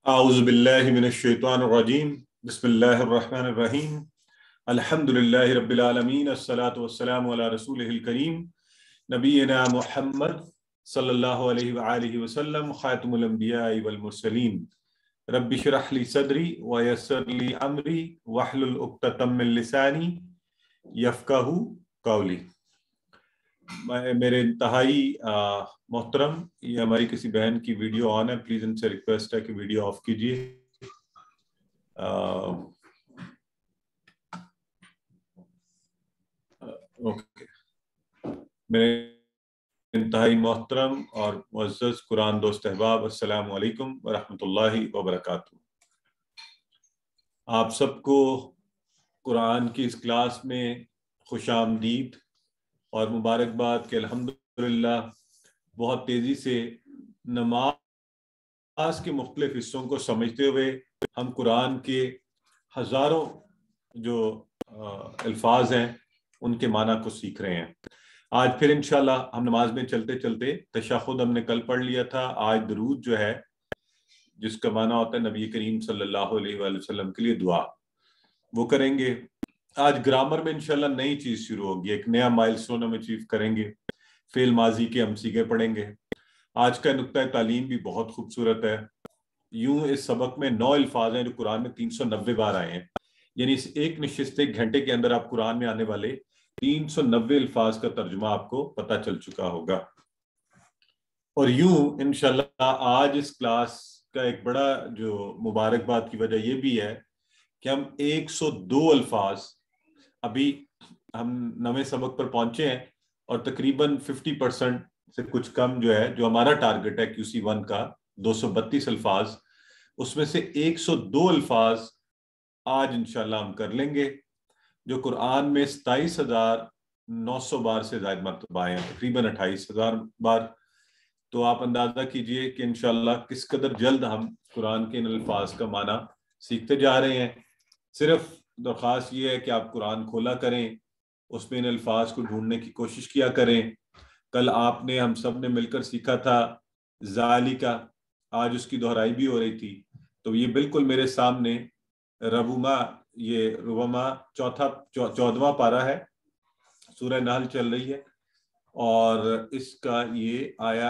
اعوذ باللہ من الشیطان الرجیم بسم اللہ الرحمن الرحیم الحمد للہ رب العالمین الصلاۃ والسلام علی رسولہ الکریم نبینا محمد صلی اللہ علیہ وآلہ وسلم خاتم الانبیاء والمرسلین رب اشرح لی صدری ویسر لی امری واحلل عقدۃ من لسانی یفقہوا قولی۔ میرے انتہائی محترم، یہ ہماری کسی بہن کی ویڈیو آن ہے، پلیز ان سے ریکویسٹ ہے کہ ویڈیو آف کیجیے۔ اوکے، میرے انتہائی محترم اور معزز قرآن دوست احباب، السلام علیکم ورحمۃ اللہ وبرکاتہ۔ آپ سب کو قرآن کی اس کلاس میں خوش آمدید اور مبارکباد کہ الحمدللہ بہت تیزی سے نماز کے مختلف حصوں کو سمجھتے ہوئے ہم قرآن کے ہزاروں جو الفاظ ہیں ان کے معنی کو سیکھ رہے ہیں۔ آج پھر انشاءاللہ ہم نماز میں چلتے چلتے تشہد ہم نے کل پڑھ لیا تھا، آج درود جو ہے جس کا معنی ہوتا ہے نبی کریم صلی اللہ علیہ وآلہ وسلم کے لیے دعا، وہ کریں گے۔ آج گرامر میں انشاءاللہ نئی چیز شروع ہوگی، ایک نیا مائل سٹون ہم اچیو کریں گے، فعل ماضی کے ہم سیغے پڑھیں گے۔ آج کا نقطہ تعلیم بھی بہت خوبصورت ہے۔ یوں اس سبق میں 9 الفاظ ہیں جو قرآن میں 390 بار آئے ہیں، یعنی اس ایک نشست ایک گھنٹے کے اندر آپ قرآن میں آنے والے 390 الفاظ کا ترجمہ آپ کو پتہ چل چکا ہوگا۔ اور یوں انشاءاللہ آج اس کلاس کا ایک بڑا جو مبارکباد کی وجہ یہ بھی ہے کہ ہم 102 الفاظ ابھی ہم نویں سبق پر پہنچے ہیں، اور تقریباً 50% سے کچھ کم جو ہے جو ہمارا ٹارگٹ ہے QC1 کا 232 الفاظ، اس میں سے 102 الفاظ آج انشاءاللہ ہم کر لیں گے، جو قرآن میں 27,900 بار سے زائد مرتبہ آئے ہیں، تقریباً 28,000 بار۔ تو آپ اندازہ کیجئے کہ انشاءاللہ کس قدر جلد ہم قرآن کے ان الفاظ کا معنی سیکھتے جا رہے ہیں۔ صرف درخواست یہ ہے کہ آپ قرآن کھولا کریں، اس میں ان الفاظ کو ڈھونڈنے کی کوشش کیا کریں۔ کل آپ نے ہم سب نے مل کر سیکھا تھا ذالکا، آج اس کی دہرائی بھی ہو رہی تھی، تو یہ بالکل میرے سامنے ربما، یہ ربما 14واں پارہ ہے، سورہ نحل چل رہی ہے، اور اس کا یہ آیا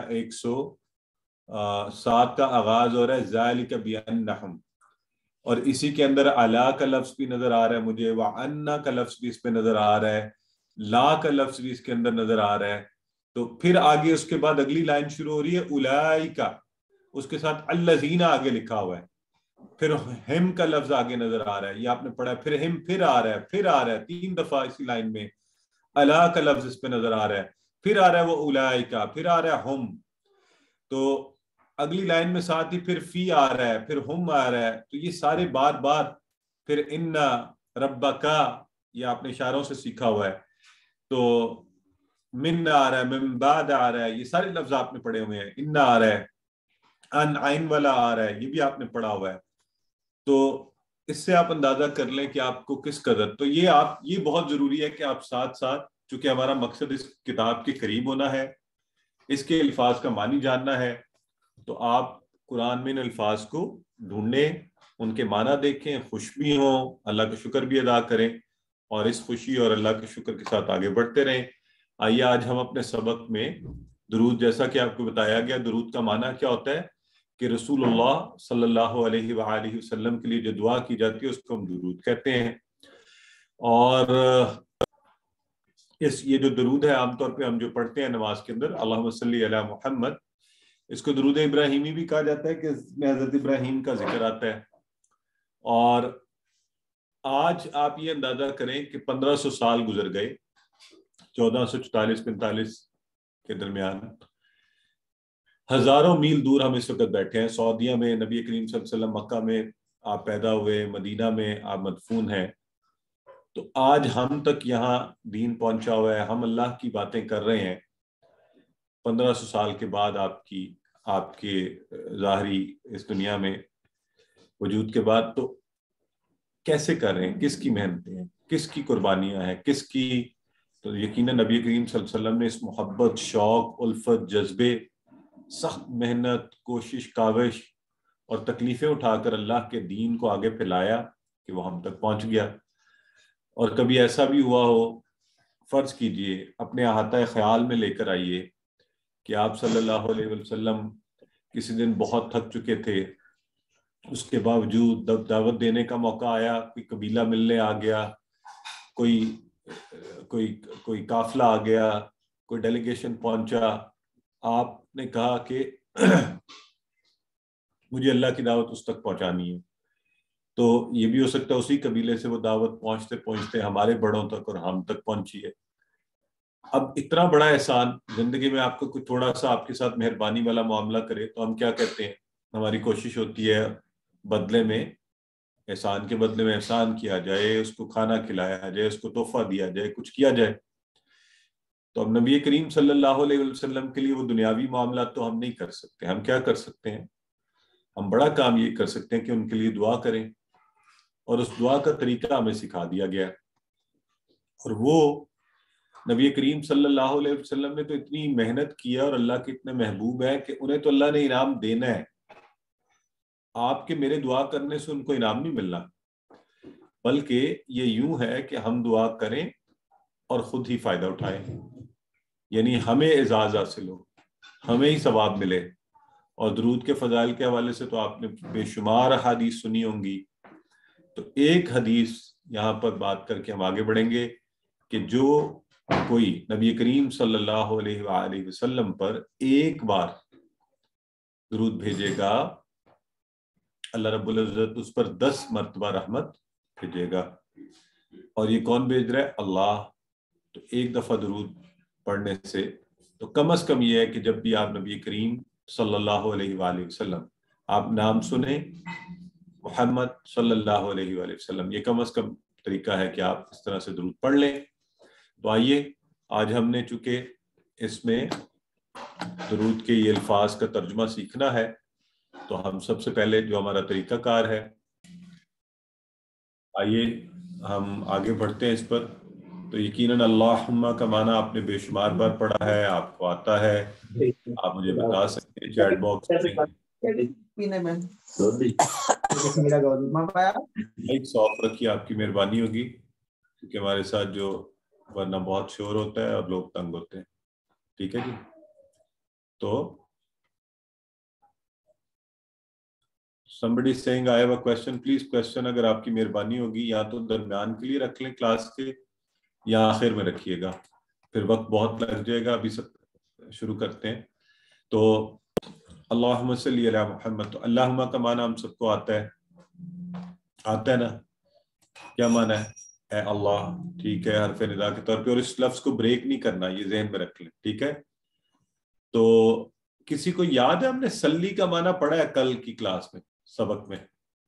107 کا آغاز ہو رہا ہے ذالک بِأَنَّهُمْ، اور اسی کے اندر علا کا لفظ بھی نظر آ رہا ہے مجھے، وَعَنَّا کا لفظ بھی اس پہ نظر آ رہا ہے، لا کا لفظ بھی اس کے اندر نظر آ رہا ہے۔ تو پھر آگے اس کے بعد اگلی لائن شروع ہو رہی ہے اولائکا، اس کے ساتھ الذین آگے لکھا ہوا ہے، پھر ہم کا لفظ آگے نظر آ رہا ہے، یہ آپ نے پڑھا ہے، پھر ہم پھر آ رہا ہے، پھر آ رہا ہے 3 دفعہ اسی لائن میں، علا کا لفظ اس پہ نظر آ رہا ہے، پھر آ رہا ہے وہ اولائکا، پھر آ رہا ہے ہم، تو اگلی لائن میں ساتھ ہی پھر فی آ رہا ہے، پھر ہم آ رہا ہے، تو یہ سارے بار بار، پھر ان ربکا، یہ آپ نے اشاروں سے سیکھا ہوا ہے، تو من آ رہا ہے، من بعد آ رہا ہے، یہ سارے لفظ آپ نے پڑھے ہوئے ہیں، ان آ رہا ہے، ان عین والا آ رہا ہے، یہ بھی آپ نے پڑھا ہوا ہے۔ تو اس سے آپ اندازہ کر لیں کہ آپ کو کس قدر، تو یہ بہت ضروری ہے کہ آپ ساتھ ساتھ، چونکہ ہمارا مقصد اس کتاب کے قریب ہونا ہے، اس کے الفاظ کا معنی جاننا ہے، تو آپ قرآن میں ان الفاظ کو ڈھونڈیں، ان کے معنی دیکھیں، خوش بھی ہوں، اللہ کا شکر بھی ادا کریں، اور اس خوشی اور اللہ کے شکر کے ساتھ آگے بڑھتے رہیں۔ آئیے آج ہم اپنے سبق میں درود، جیسا کہ آپ کو بتایا گیا درود کا معنی کیا ہوتا ہے کہ رسول اللہ صلی اللہ علیہ وآلہ وسلم کے لیے جو دعا کی جاتی ہے اس کو ہم درود کہتے ہیں۔ اور یہ جو درود ہے عام طور پہ ہم جو پڑھتے ہیں نماز کے اندر، اللہم صلی علی محمد، اس کو درود ابراہیمی بھی کہا جاتا ہے کہ اس میں حضرت ابراہیم کا ذکر آتا ہے۔ اور آج آپ یہ اندازہ کریں کہ 1500 سال گزر گئے، 1444-45 کے درمیان، ہزاروں میل دور ہم اس وقت بیٹھے ہیں سعودیہ میں، نبی کریم صلی اللہ علیہ وسلم مکہ میں آپ پیدا ہوئے، مدینہ میں آپ مدفون ہیں، تو آج ہم تک یہاں دین پہنچا ہوا ہے، ہم اللہ کی باتیں کر رہے ہیں 1500 سال کے بعد آپ کے ظاہری اس دنیا میں وجود کے بعد۔ تو کیسے کر رہے ہیں، کس کی محنتیں ہیں، کس کی قربانیاں ہیں، کس کی، تو یقیناً نبی کریم صلی اللہ علیہ وسلم نے اس محبت، شوق، الفت، جذبے، سخت محنت، کوشش، کاوش اور تکلیفیں اٹھا کر اللہ کے دین کو آگے پھیلایا کہ وہ ہم تک پہنچ گیا. اور کبھی ایسا بھی ہوا ہو، فرض کیجئے اپنے احاطہ خیال میں لے کر آئیے کہ آپ صلی اللہ علیہ وسلم کسی دن بہت تھک چکے تھے، اس کے باوجود دعوت دینے کا موقع آیا، کوئی قبیلہ ملنے آ گیا، کوئی قافلہ آ گیا، کوئی ڈیلیگیشن پہنچا، آپ نے کہا کہ مجھے اللہ کی دعوت اس تک پہنچانی ہے. تو یہ بھی ہو سکتا ہے اسی قبیلے سے وہ دعوت پہنچتے پہنچتے ہمارے بڑوں تک اور ہم تک پہنچی ہے. اب اتنا بڑا احسان زندگی میں آپ کو کوئی تھوڑا سا آپ کے ساتھ مہربانی والا معاملہ کرے تو ہم کیا کہتے ہیں؟ ہماری کوشش ہوتی ہے بدلے میں، احسان کے بدلے میں احسان کیا جائے، اس کو کھانا کھلایا جائے، اس کو تحفہ دیا جائے، کچھ کیا جائے. تو اب نبی کریم صلی اللہ علیہ وسلم کے لیے وہ دنیاوی معاملات تو ہم نہیں کر سکتے. ہم کیا کر سکتے ہیں؟ ہم بڑا کام یہ کر سکتے ہیں کہ ان کے لیے دعا کریں، اور اس دعا کا طریقہ ہمیں سکھا دیا گیا. اور وہ نبی کریم صلی اللہ علیہ وسلم نے تو اتنی محنت کیا اور اللہ کے اتنے محبوب ہے کہ انہیں تو اللہ نے انعام دینا ہے. آپ کے میرے دعا کرنے سے ان کو انعام نہیں ملنا، بلکہ یہ یوں ہے کہ ہم دعا کریں اور خود ہی فائدہ اٹھائیں، یعنی ہمیں اعزاز حاصل ہو، ہمیں ہی ثواب ملے. اور درود کے فضائل کے حوالے سے تو آپ نے بے شمار حدیث سنی ہوں گی. تو ایک حدیث یہاں پر بات کر کے ہم آگے بڑھیں گے کہ جو کوئی نبی کریم صلی اللہ علیہ وآلہ وسلم پر ایک بار درود بھیجے گا، اللہ رب العزت اس پر 10 مرتبہ رحمت بھیجے گا. اور یہ کون بھیج رہا ہے؟ اللہ. تو ایک دفعہ درود پڑھنے سے تو کم از کم یہ ہے کہ جب بھی آپ نبی کریم صلی اللہ علیہ وآلہ وسلم آپ نام سنیں محمد صلی اللہ علیہ وآلہ وسلم، یہ کم از کم طریقہ ہے کہ آپ اس طرح سے درود پڑھ لیں. تو آئیے آج ہم نے چونکہ اس میں درود کے یہ الفاظ کا ترجمہ سیکھنا ہے، تو ہم سب سے پہلے جو ہمارا طریقہ کار ہے، آئیے ہم آگے بڑھتے ہیں اس پر. تو یقیناً اللہم کا معنی آپ نے بے شمار بار پڑھا ہے، آپ کو آتا ہے، آپ مجھے بتا سکتے ہیں چیٹ باکس میں. مائک صاف رکھیے، آپ کی مہربانی ہوگی، کیونکہ ہمارے ساتھ جو ورنہ بہت شور ہوتا ہے اور لوگ تنگ ہوتے ہیں. ٹھیک ہے جی. تو somebody saying I have a question, please question اگر آپ کی مہربانی ہوگی یا تو درمیان کے لیے رکھ لیں کلاس کے یا آخر میں رکھیے گا، پھر وقت بہت لگ جائے گا. ابھی شروع کرتے ہیں. تو اللہم صلی علی محمد، تو اللہم کا معنی ہم سب کو آتا ہے نا؟ کیا معنی ہے؟ اے اللہ. ٹھیک ہے، حرف ندا کے طور پہ، اور اس لفظ کو بریک نہیں کرنا، یہ ذہن میں رکھ لیں. ٹھیک ہے. تو کسی کو یاد ہے ہم نے سلی کا معنی پڑھا ہے کل کی کلاس میں، سبق میں؟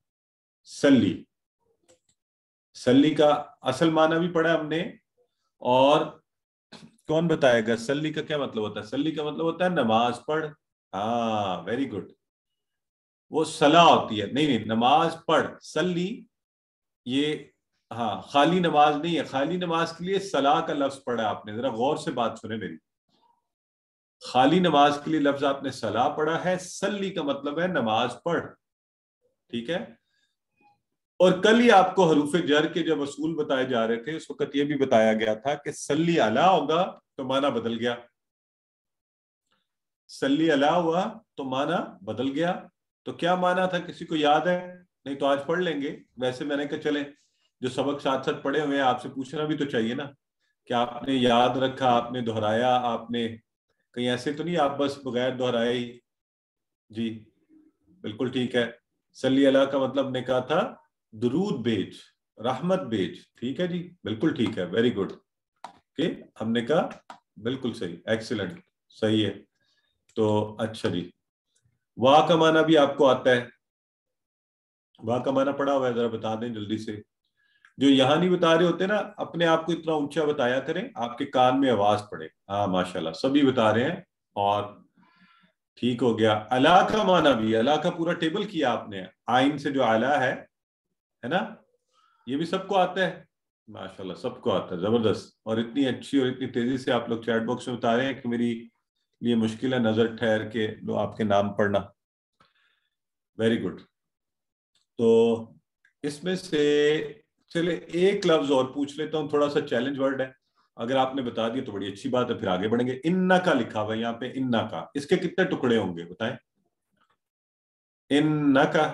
سلی کا اصل معنی بھی پڑھا ہم نے. اور کون بتائے گا سلی کا کیا مطلب ہوتا ہے؟ سلی کا مطلب ہوتا ہے نماز پڑھ. ہاں ویری گڈ. وہ صلاح ہوتی ہے، نہیں نماز پڑھ. سلی یہ ہاں خالی نماز نہیں ہے، خالی نماز کے لیے صلاح کا لفظ پڑھا آپ نے. ذرا غور سے بات سنیں میری. خالی نماز کے لیے لفظ آپ نے صلاح پڑھا ہے، سلی کا مطلب ہے نماز پڑھ. ٹھیک ہے. اور کل ہی آپ کو حروف جر کے جب اصول بتائے جا رہے تھے اس وقت یہ بھی بتایا گیا تھا کہ سلی علی ہوگا تو معنی بدل گیا، سلی علی ہوا تو معنی بدل گیا. تو کیا معنی تھا؟ کسی کو یاد ہے؟ نہیں تو آج پڑھ لیں گے. ویسے میں نے کہا چلیں جو سبق ساتھ ساتھ پڑھے ہوئے ہیں آپ سے پوچھنا بھی تو چاہیے نا کہ آپ نے یاد رکھا، آپ نے دہرایا، آپ نے کہیں ایسے تو نہیں آپ بس بغیر دہرائے ہی؟ جی بالکل ٹھیک ہے. صلی اللہ کا مطلب نے کہا تھا درود بھیج، رحمت بھیج. ٹھیک ہے جی، بالکل ٹھیک ہے، ویری گڈ. کہ ہم نے کہا بالکل صحیح، ایکسیلنٹ، صحیح ہے. تو اچھا جی، واہ کا معنی بھی آپ کو آتا ہے؟ واہ کا معنی پڑھا ہوا ہے؟ ذرا بتا دیں جلدی سے. جو یہاں نہیں بتا رہے ہوتے نا اپنے آپ کو اتنا اونچا بتایا کریں، آپ کے کان میں آواز پڑے. ہاں ماشاءاللہ سبھی بتا رہے ہیں. اور ٹھیک ہو گیا. الا کا معنی بھی، الا کا پورا ٹیبل کیا آپ نے. آئین سے جو اعلیٰ ہے نا، یہ بھی سب کو آتا ہے. ماشاءاللہ سب کو آتا ہے، زبردست. اور اتنی اچھی اور اتنی تیزی سے آپ لوگ چیٹ باکس میں بتا رہے ہیں کہ میری لیے مشکل ہے نظر ٹھہر کے لو آپ کے نام پڑھنا. Very good. तो इसमें से चले एक लफ्ज और पूछ लेता हूँ, थोड़ा सा चैलेंज वर्ड है, अगर आपने बता दिया तो बड़ी अच्छी बात है, फिर आगे बढ़ेंगे. इन्ना का लिखा हुआ है यहाँ पे, इन्ना का, इसके कितने टुकड़े होंगे बताएं? इन्ना का,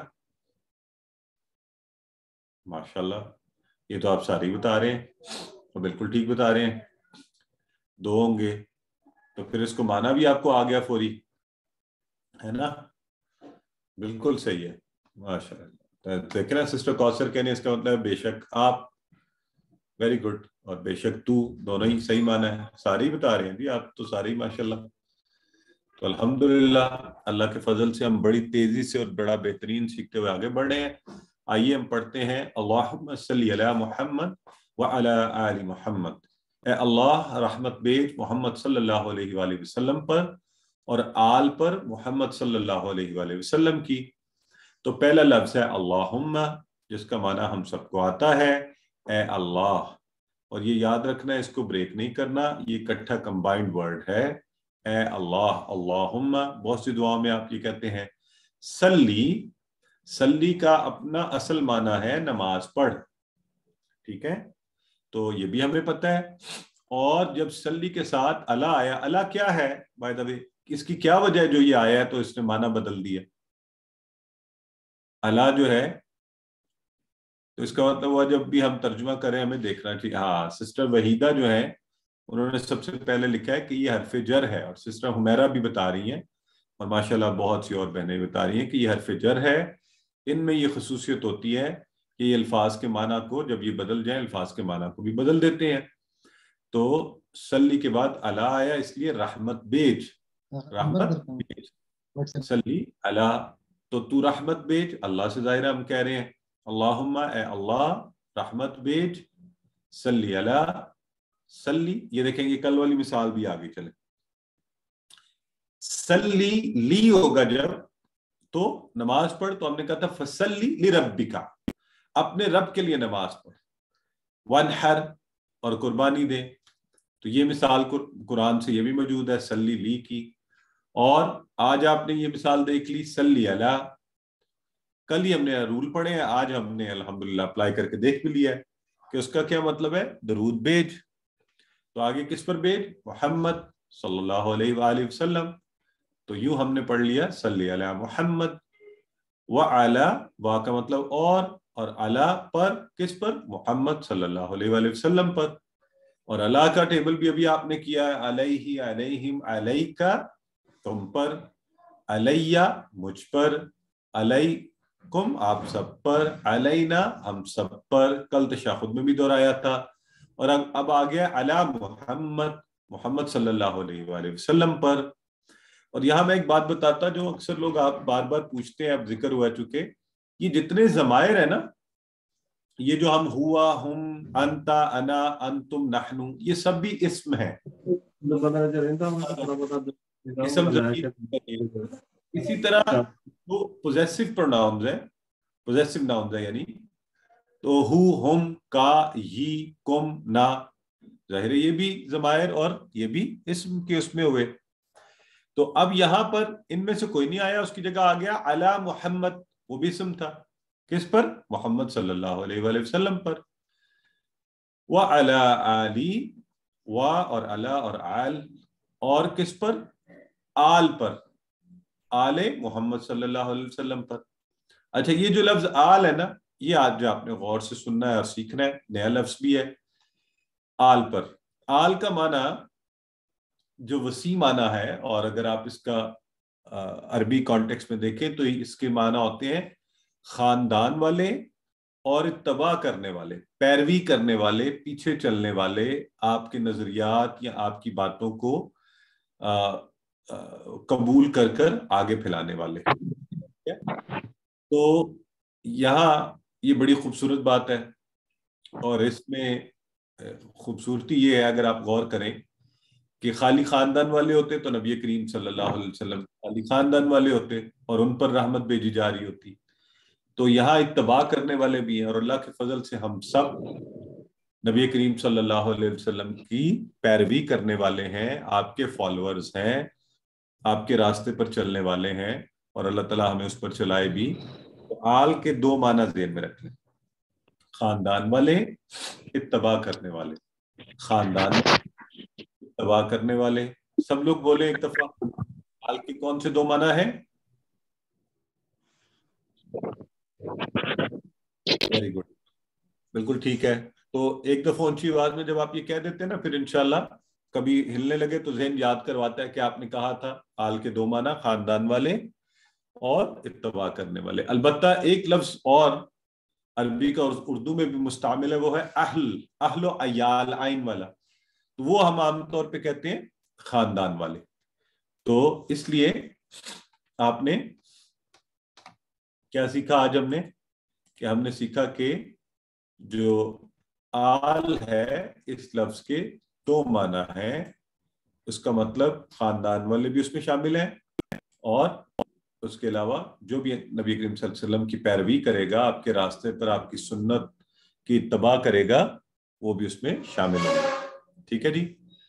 माशाल्लाह, ये तो आप सारी बता रहे हैं और बिल्कुल ठीक बता रहे हैं. 2 होंगे, तो फिर इसको माना भी आपको आ गया फौरी, है ना? बिल्कुल सही है, माशाल्लाह. देखे ना सिस्टर कौसर कहने, इसका मतलब बेशक आप, वेरी गुड, और बेशक तू, दोनों ही सही माना है. सारे ही बता रहे हैं जी आप तो, सारे ही माशाल्लाह. तो अल्हम्दुलिल्लाह, अल्लाह के फजल से हम बड़ी तेजी से और बड़ा बेहतरीन सीखते हुए आगे बढ़ रहे हैं. आइए हम पढ़ते हैं, अल्लाहुम्मा सल्ली अला मुहम्मद व अला आलि मुहम्मद. ए अल्लाह, रहमत भेज मोहम्मद सल्लल्लाहु अलैहि वसल्लम पर और आल पर मोहम्मद सल्लल्लाहु अलैहि वसल्लम की. तो पहला लफ्ज है अल्लाहुम्मा, जिसका माना हम सबको आता है, ए अल्लाह. और ये याद रखना है, इसको ब्रेक नहीं करना, ये इकट्ठा कंबाइंड वर्ड है, ए अल्लाह, अल्लाहुम्मा. बहुत सी दुआओं में आप ये कहते हैं सल्ली. सल्ली का अपना असल माना है नमाज पढ़, ठीक है, तो ये भी हमें पता है. और जब सल्ली के साथ अला आया, अला क्या है बाय द वे, इसकी क्या वजह है जो ये आया है तो इसने माना बदल दिया? अला जो है, तो इसका मतलब हुआ जब भी हम तर्जुमा करें हमें देखना चाहिए. हाँ, सिस्टर वहीदा जो है उन्होंने सबसे पहले लिखा है कि ये हरफ जर है, और सिस्टर हुमैरा भी बता रही हैं, और माशाल्लाह बहुत सी और बहनें बता रही हैं कि ये हरफ जर है. इनमें ये खसूसियत होती है कि ये अल्फाज के माना को जब ये बदल जाए, अल्फाज के माना को भी बदल देते हैं. तो सल्ली के बाद अला आया, इसलिए रहमत बेज, रहमत बेज, सल्ली अला. तो तू रहमत बेज, अल्लाह से जाहिर हम कह रहे हैं अल्लाहुम्मा, ए अल्लाह रहमत बेज, सल्ली अला, सल्ली. ये देखेंगे कल वाली मिसाल भी आगे चले. सल्ली ली होगा जब, तो नमाज पढ़, तो हमने कहा था फसल्ली ली रब्बिका, अपने रब के लिए नमाज पढ़. वनहर, और कुर्बानी दे. तो ये मिसाल कुरान से ये भी मौजूद है, सल्ली ली की. और आज आपने ये मिसाल देख ली सल्ली अला. कल ही हमने रूल पढ़े हैं, आज हमने अल्हम्दुलिल्लाह अप्लाई करके देख भी लिया है कि उसका क्या मतलब है, दरूद भेज. तो आगे किस पर भेज? मोहम्मद सल्लल्लाहु अलैहि वसल्लम. तो यूं हमने पढ़ लिया सल्ली अला मोहम्मद व अला, वा का मतलब और अला पर, किस पर? मोहम्मद सल्लल्लाहु अलैहि वसल्लम पर. और अला का टेबल भी अभी आपने किया है, अलैहि, अलैहिम, अलैका तुम पर, अलैया मुझ पर, अलैकुम आप सब पर, अलैना हम सब पर. कल तशहुद में भी दोहराया था. और अब आ गया अला मोहम्मद, मोहम्मद सल्लल्लाहु अलैहि वसल्लम पर. और यहां मैं एक बात बताता, जो अक्सर लोग आप बार बार पूछते हैं, अब जिक्र हुआ चुके, ये जितने जमायर है ना, ये जो हम हुआ, हम, अंता, अना, अंतुम, नहनु, ये सब भी इस्म है, इसम ज़मीर. इसी तरह जो पोजेसिव प्रोनाउंस है, पोजेसिव नाउन्स है, यानी तो हु, हम, का, ही, कुम, ना, जाहिर है ये भी जमायर और ये भी इस्म के उसमें हुए. तो अब यहां पर इनमें से कोई नहीं आया, उसकी जगह आ गया अला मोहम्मद, वो भी इस्म था, किस पर? मोहम्मद सल्लल्लाहु अलैहि वसल्लम पर. व अला आली, व और अला और आल, और किस पर? आल पर, आले मोहम्मद सल्लल्लाहु अलैहि वसल्लम पर. अच्छा, ये जो लफ्ज आल है ना, ये आज जो आपने गौर से सुनना है और सीखना है, नया लफ्ज भी है. आल पर, आल का माना जो वसी माना है, और अगर आप इसका अरबी कॉन्टेक्स्ट में देखें तो इसके माना होते हैं खानदान वाले और इत्तबा करने वाले, पैरवी करने वाले, पीछे चलने वाले, आपके नजरियात या आपकी बातों को कबूल कर कर आगे फैलाने वाले. तो यहाँ ये बड़ी खूबसूरत बात है, और इसमें खूबसूरती ये है, अगर आप गौर करें कि खाली खानदान वाले होते तो नबी करीम सल्लल्लाहु अलैहि वसल्लम खाली खानदान वाले होते और उन पर रहमत भेजी जा रही होती. तो यहाँ इत्तबा करने वाले भी हैं, और अल्लाह के फजल से हम सब नबी करीम सल्लल्लाहु अलैहि वसल्लम की पैरवी करने वाले हैं, आपके फॉलोअर्स हैं, आपके रास्ते पर चलने वाले हैं. اور اللہ تعالیٰ ہمیں اس پر چلائے بھی. تو آل کے دو معنی ذہن میں رکھ لیں, خاندان والے, اتباع کرنے والے. خاندان اتباع کرنے والے, سب لوگ بولیں ایک دفعہ, آل کے کون سے دو معنی ہیں؟ ویری گڈ, بالکل ٹھیک ہے. تو ایک دفعہ اونچی آواز میں جب آپ یہ کہہ دیتے ہیں نا, پھر انشاءاللہ کبھی ہلنے لگے تو ذہن یاد کرواتا ہے کہ آپ نے کہا تھا آل کے دو معنی خاندان والے اور اتباع کرنے والے. البتہ ایک لفظ اور عربی کا اور اردو میں بھی مستعمل ہے, وہ ہے اہل, اہل و عیال عین والا. تو وہ ہم عام طور پہ کہتے ہیں خاندان والے. تو اس لیے آپ نے کیا سیکھا آج ہم نے, کہ ہم نے سیکھا کہ جو آل ہے اس لفظ کے دو معنی ہیں. اس کا مطلب خاندان والے بھی اس میں شامل ہیں, اور اس کے علاوہ جو بھی نبی کریم صلی اللہ علیہ وسلم کی پیروی کرے گا, آپ کے راستے پر آپ کی سنت کی اتباع کرے گا, وہ بھی اس میں شامل ہوگا. ٹھیک ہے جی.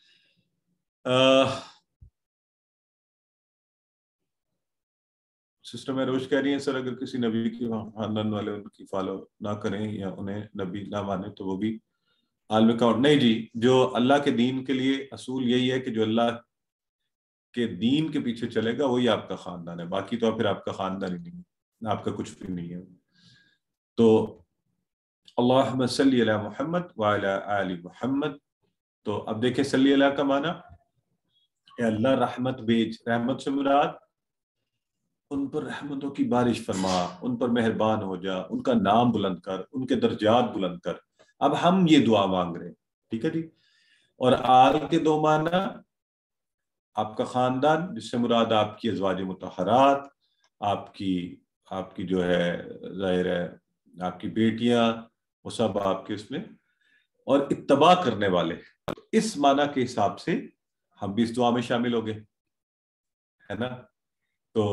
سسٹر مہروش کہہ رہی ہیں سر اگر کسی نبی کی خاندان والے ان کی فالو نہ کریں یا انہیں نبی نہ مانے تو وہ بھی عالم کاؤنٹ. نہیں جی, جو اللہ کے دین کے لیے اصول یہی ہے کہ جو اللہ کے دین کے پیچھے چلے گا وہی آپ کا خاندان ہے, باقی تو پھر آپ کا خاندان ہی نہیں ہے, آپ کا کچھ بھی نہیں ہے. تو اللہم صلی علی محمد وعلی آل محمد. تو اب دیکھیں صلی اللہ کا معنی, اے اللہ رحمت بھیج. رحمت سے مراد ان پر رحمتوں کی بارش فرما, ان پر مہربان ہو جا, ان کا نام بلند کر, ان کے درجات بلند کر. اب ہم یہ دعا مانگ رہے ہیں. ٹھیک ہے جی. اور آل کے دو معنی, آپ کا خاندان جس سے مراد آپ کی ازواج مطہرات, آپ کی جو ہے ظاہر ہے آپ کی بیٹیاں, وہ سب آپ کے اس میں, اور اتباع کرنے والے. اس معنی کے حساب سے ہم بھی اس دعا میں شامل ہو گئے, ہے نا. تو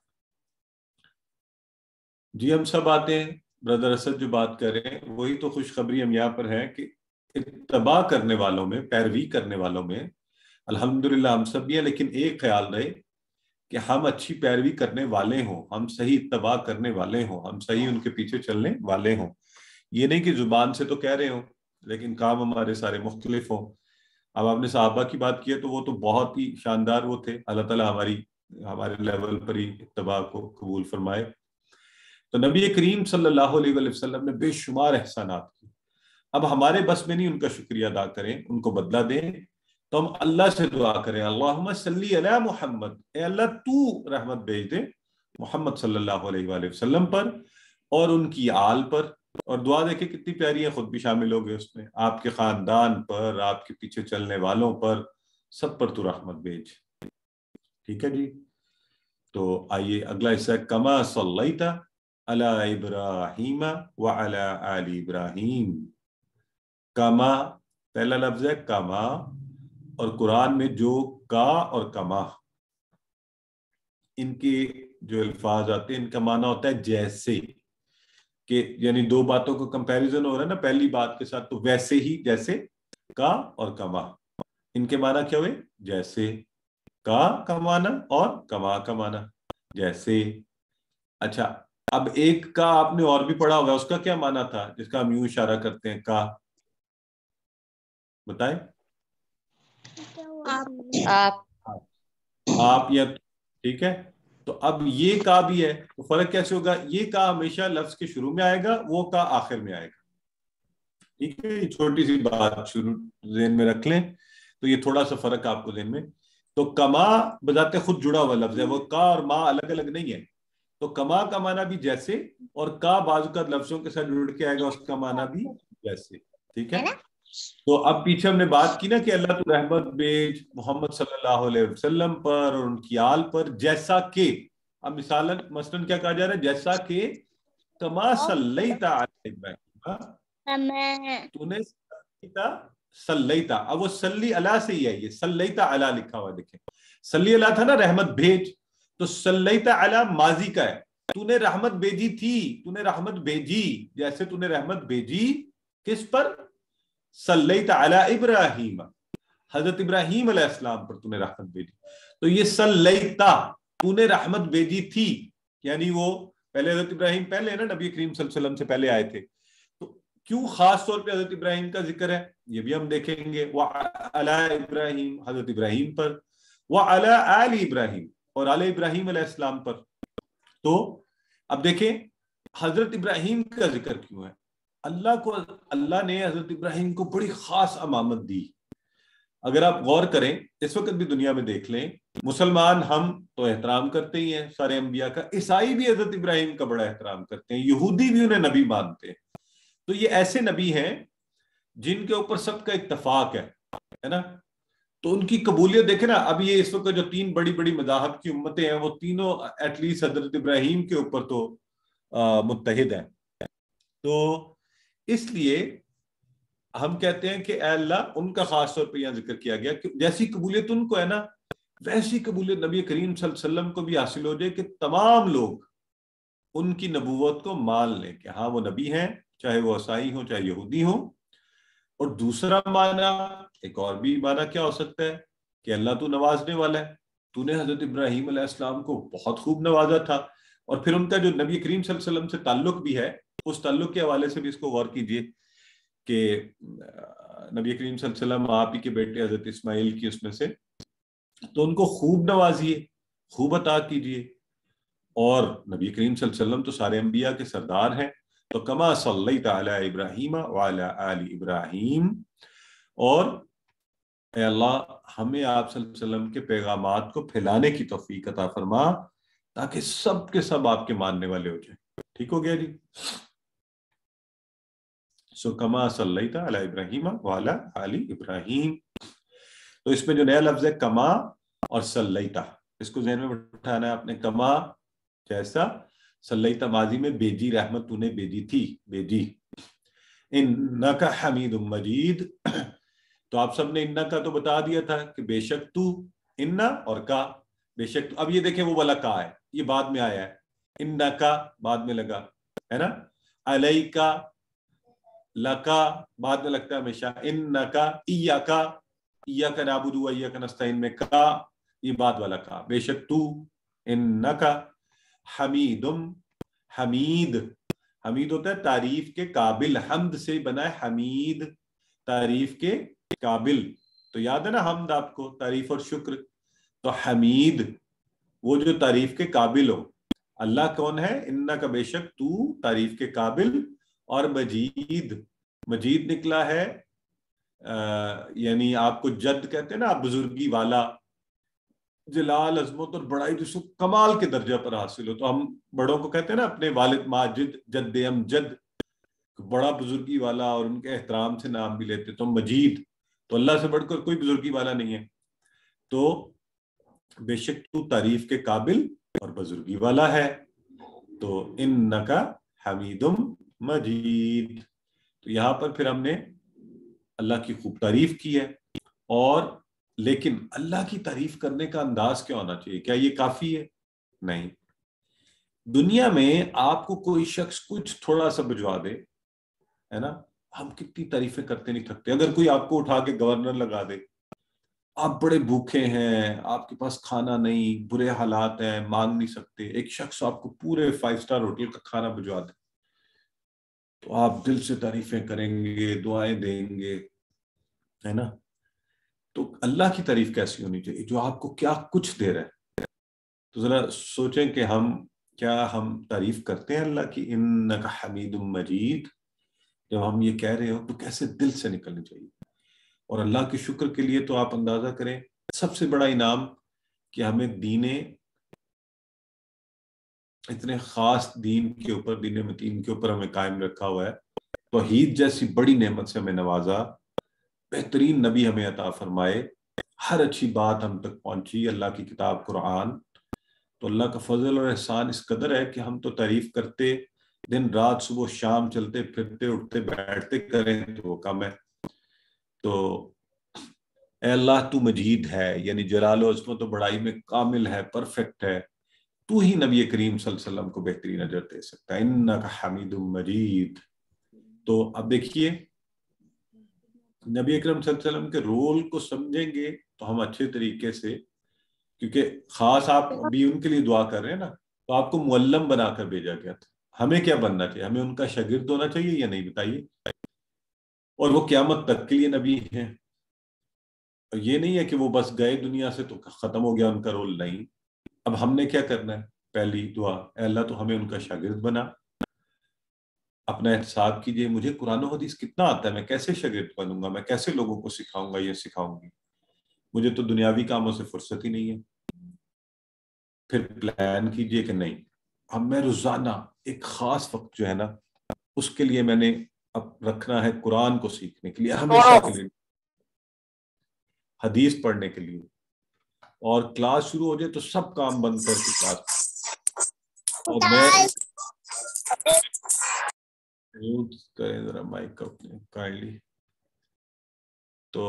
جی ہم سب آتے ہیں, بردر اسد جو بات کر رہے ہیں وہی تو خوشخبری ہم یہاں پر ہے کہ اتباع کرنے والوں میں, پیروی کرنے والوں میں الحمدللہ ہم سب بھی ہیں. لیکن ایک خیال رہے کہ ہم اچھی پیروی کرنے والے ہوں, ہم صحیح اتباع کرنے والے ہوں, ہم صحیح ان کے پیچھے چلنے والے ہوں. یہ نہیں کہ زبان سے تو کہہ رہے ہوں لیکن کام ہمارے سارے مختلف ہوں. اب آپ نے صحابہ کی بات کی ہے تو وہ تو بہت ہی شاندار وہ تھے, اللہ تعالیٰ ہمارے لیول پر ہی اتباع کو قبول فرمائے. تو نبی کریم صلی اللہ علیہ وآلہ وسلم نے بے شمار احسانات کی. اب ہمارے بس میں نہیں ان کا شکریہ ادا کریں, ان کو بدلہ دیں, تو ہم اللہ سے دعا کریں اللہم صلی علی محمد, اے اللہ تو رحمت بھیج دے محمد صلی اللہ علیہ وآلہ وسلم پر اور ان کی آل پر. اور دعا دیکھیں کتنی پیاری ہے, خود بھی شامل ہو گئے اس میں, آپ کے خاندان پر, آپ کے پیچھے چلنے والوں پر, سب پر تو رحمت بھیج. ٹھیک ہے جی. تو آئیے اگلا حصہ ہے, کما صلیت علی ابراہیم وعلی آل ابراہیم. کما پہلا لفظ ہے کما, اور قرآن میں جو کا اور کما ان کے جو الفاظ آتے ہیں ان کا معنی ہوتا ہے جیسے, کہ یعنی دو باتوں کو کمپیریزن ہو رہا ہے نا پہلی بات کے ساتھ, تو ویسے ہی, جیسے کا اور کما, ان کے معنی کیا ہوئے؟ جیسے. کا معنی اور کما کا معنی جیسے. اچھا اب ایک کا آپ نے اور بھی پڑھا ہوگا, اس کا کیا معنی تھا جس کا ہم یوں اشارہ کرتے ہیں کا, بتائیں. آپ یا, ٹھیک ہے. تو اب یہ کا بھی ہے, تو فرق کیسے ہوگا؟ یہ کا ہمیشہ لفظ کے شروع میں آئے گا, وہ کا آخر میں آئے گا. ٹھیک ہے, یہ چھوٹی سی بات شروع ذہن میں رکھ لیں, تو یہ تھوڑا سا فرق آپ کو ذہن میں. تو کما بذات خود جڑا ہوا لفظ ہے, وہ کا اور ما الگ الگ نہیں ہے. تو کما کا معنی بھی جیسے, اور کا بازو کا لفظوں کے ساتھ جڑ کے آئے گا, اس کا معنی بھی جیسے. ٹھیک ہے. تو اب پیچھے ہم نے بات کی نا کہ اللہ تو رحمت بھیج محمد صلی اللہ علیہ وسلم پر اور ان کی آل پر, جیسا کہ, اب مثلاً کیا کہا جا رہا ہے؟ جیسا کہ کما صلیت علی ابراہیم, تو نے صلیت, اب وہ صلی اللہ سے ہی ہے, یہ صلیت علی لکھا ہوا دیکھیں, صلی اللہ تھا نا رحمت بھیج, تو صلیت علی ماضی کا ہے, تو نے رحمت بھیجی تھی, تو نے رحمت بھیجی, جیسے تو نے رحمت بھیجی کس پر؟ صلیت علی ابراہیم, حضرت ابراہیم علیہ السلام پر تو نے رحمت بھیجی. تو یہ صلیتا تو نے رحمت بھیجی تھی، یعنی وہ پہلے حضرت ابراہیم پہلے نا نبی کریم صلی اللہ علیہ وسلم سے پہلے آئے تھے، تو کیوں خاص طور پہ حضرت ابراہیم کا ذکر ہے یہ بھی ہم دیکھیں گے. وعلی ابراہیم، حضرت ابراہیم پر، وعلی آل ابراہیم، اور آل ابراہیم علیہ السلام پر. تو اب دیکھیں حضرت ابراہیم کا ذکر کیوں ہے. اللہ نے حضرت ابراہیم کو بڑی خاص امامت دی. اگر آپ غور کریں اس وقت بھی دنیا میں دیکھ لیں، مسلمان ہم تو احترام کرتے ہی ہیں سارے انبیاء کا، عیسائی بھی حضرت ابراہیم کا بڑا احترام کرتے ہیں، یہودی بھی انہیں نبی مانتے ہیں. تو یہ ایسے نبی ہیں جن کے اوپر سب کا اتفاق ہے نا. تو ان کی قبولیت دیکھیں نا. اب یہ اس وقت جو 3 بڑی بڑی مذاہب کی امتیں ہیں وہ تینوں ایٹ لیسٹ حضرت ابراہیم کے اوپر تو متحد ہیں. تو اس لیے ہم کہتے ہیں کہ اے اللہ ان کا خاص طور پہ یہاں ذکر کیا گیا کہ جیسی قبولیت ان کو ہے نا ویسی قبولیت نبی کریم صلی اللہ علیہ وسلم کو بھی حاصل ہو جائے کہ تمام لوگ ان کی نبوت کو مان لیں کہ ہاں وہ نبی ہیں، چاہے وہ عیسائی ہوں چاہے یہودی ہوں. اور دوسرا معنی، ایک اور بھی معنی کیا ہو سکتا ہے کہ اللہ تو نوازنے والا ہے، تو نے حضرت ابراہیم علیہ السلام کو بہت خوب نوازا تھا. اور پھر ان کا جو نبی کریم صلی اللہ علیہ وسلم سے تعلق بھی ہے، اس تعلق کے حوالے سے بھی اس کو غور کیجئے کہ نبی کریم صلی اللہ علیہ وسلم آپ ہی کے بیٹے حضرت اسماعیل کی اس میں سے، تو ان کو خوب نوازیے، خوب عطا کیجئے. اور نبی کریم صلی اللہ علیہ وسلم تو سارے انبیاء کے سردار ہیں. تو کما صلیت علی ابراہیم وعلی آل ابراہیم، اور اے اللہ ہمیں آپ صلی اللہ علیہ وسلم کے پیغامات کو پھیلانے کی توفیق عطا فرما تاکہ سب کے سب آپ کے ماننے والے ہو جائیں. ٹھیک ہو گیا جی. سو کما صلیت علی ابراہیم وعلی آل ابراہیم. تو اس میں جو نیا لفظ ہے کما اور صلیت، اس کو ذہن میں بٹھانا ہے آپ نے. کما جیسا، صلیت ماضی میں بیجی رحمت تو نے بیجی تھی، بیجی. انکا حمید مجید، تو آپ سب نے انا کا تو بتا دیا تھا کہ بے شک تو، انا اور کا، بے شک تو. اب یہ دیکھیں وہ والا کا ہے، یہ بعد میں آیا ہے، انا کا بعد میں لگا ہے نا، علیکا لکا بعد میں لگتا ہے ہمیشہ، انکا ایاکا، ایاکا نعبد و ایاکا نستعین میں کا، یہ بعد والا کا، بے شک تو، انکا حمیدم. حمید، حمید ہوتا ہے تعریف کے قابل، حمد سے بنا ہے حمید، تعریف کے قابل. تو یاد ہے نا حمد آپ کو، تعریف اور شکر. تو حمید وہ جو تعریف کے قابل ہو. اللہ کون ہے؟ انہ کا بے شک تو تعریف کے قابل، اور مجید، مجید نکلا ہے یعنی آپ کو جد کہتے ہیں نا، آپ بزرگی والا، جلال عظمت اور بڑائی جس کو کمال کے درجہ پر حاصل ہو. تو ہم بڑوں کو کہتے ہیں نا اپنے والد ماجد، جد امجد، بڑا بزرگی والا، اور ان کے احترام سے نام بھی لیتے. تو مجید، تو اللہ سے بڑھ کر کوئی بزرگی والا نہیں ہے. تو بے شک تو تعریف کے قابل اور بزرگی والا ہے. تو انکا حمیدم مجید. تو یہاں پر پھر ہم نے اللہ کی خوب تعریف کی ہے. اور لیکن اللہ کی تعریف کرنے کا انداز کیا ہونا چاہیے؟ کیا یہ کافی ہے؟ نہیں. دنیا میں آپ کو کوئی شخص کچھ تھوڑا سا بھجوا دے ہے نا، ہم کتنی تعریفیں کرتے نہیں تھکتے. اگر کوئی آپ کو اٹھا کے گورنر لگا دے، آپ بڑے بھوکے ہیں، آپ کے پاس کھانا نہیں، برے حالات ہیں، مانگ نہیں سکتے، ایک شخص آپ کو پورے 5 اسٹار ہوٹل کا کھانا بھجوا دے، تو آپ دل سے تعریفیں کریں گے، دعائیں دیں گے ہے نا. تو اللہ کی تعریف کیسی ہونی چاہیے جو آپ کو کیا کچھ دے رہا ہے. تو ذرا سوچیں کہ ہم تعریف کرتے ہیں اللہ کی، انکا حمید مجید، جب ہم یہ کہہ رہے ہو تو کیسے دل سے نکلنی چاہیے. اور اللہ کے شکر کے لیے تو آپ اندازہ کریں سب سے بڑا انعام کہ ہمیں دین، اتنے خاص دین کے اوپر، دین متین کے اوپر ہمیں قائم رکھا ہوا ہے. توحید جیسی بڑی نعمت سے ہمیں نوازا، بہترین نبی ہمیں عطا فرمائے، ہر اچھی بات ہم تک پہنچی، اللہ کی کتاب قرآن. تو اللہ کا فضل اور احسان اس قدر ہے کہ ہم تو تعریف کرتے دن رات، صبح شام، چلتے پھرتے اٹھتے بیٹھتے کریں تو وہ کم ہے. تو اے اللہ تو مجید ہے، یعنی جلال و عظمت و بڑائی میں کامل ہے، پرفیکٹ ہے. تو ہی نبی کریم صلی اللہ علیہ وسلم کو بہترین اجر دے سکتا ہے. انکا حمید مجید. تو اب دیکھیے نبی اکرم صلی اللہ علیہ وسلم کے رول کو سمجھیں گے تو ہم اچھے طریقے سے کیونکہ خاص آپ بھی ان کے لیے دعا کر رہے ہیں نا، تو آپ کو معلم بنا کر بھیجا گیا تھا۔ ہمیں کیا بننا چاہیے؟ ہمیں ان کا شاگرد ہونا چاہیے یا نہیں، بتائیے؟ اور وہ قیامت تک کے لیے نبی ہیں، یہ نہیں ہے کہ وہ بس گئے دنیا سے تو ختم ہو گیا ان کا رول، نہیں۔ اب ہم نے کیا کرنا ہے؟ پہلی دعا، اے اللہ تو ہمیں ان کا شاگرد بنا۔ اپنا احتساب کیجئے، مجھے قرآن و حدیث کتنا آتا ہے، میں کیسے شاگرد بنوں گا، میں کیسے لوگوں کو سکھاؤں گا، یہ سکھاؤں گی، مجھے تو دنیاوی کاموں سے فرصت ہی نہیں ہے۔ پھر پلان کیجئے کہ نہیں، اب میں روزانہ ایک خاص وقت جو ہے نا، اس کے لیے میں نے اب رکھنا ہے قرآن کو سیکھنے کے لیے، ہمیشہ کے لیے حدیث پڑھنے کے لیے، اور کلاس شروع ہو جائے تو سب کام بند کر کے کلاس، اور میں میوٹ کریں ذرا مائک اپنے کائنڈلی، تو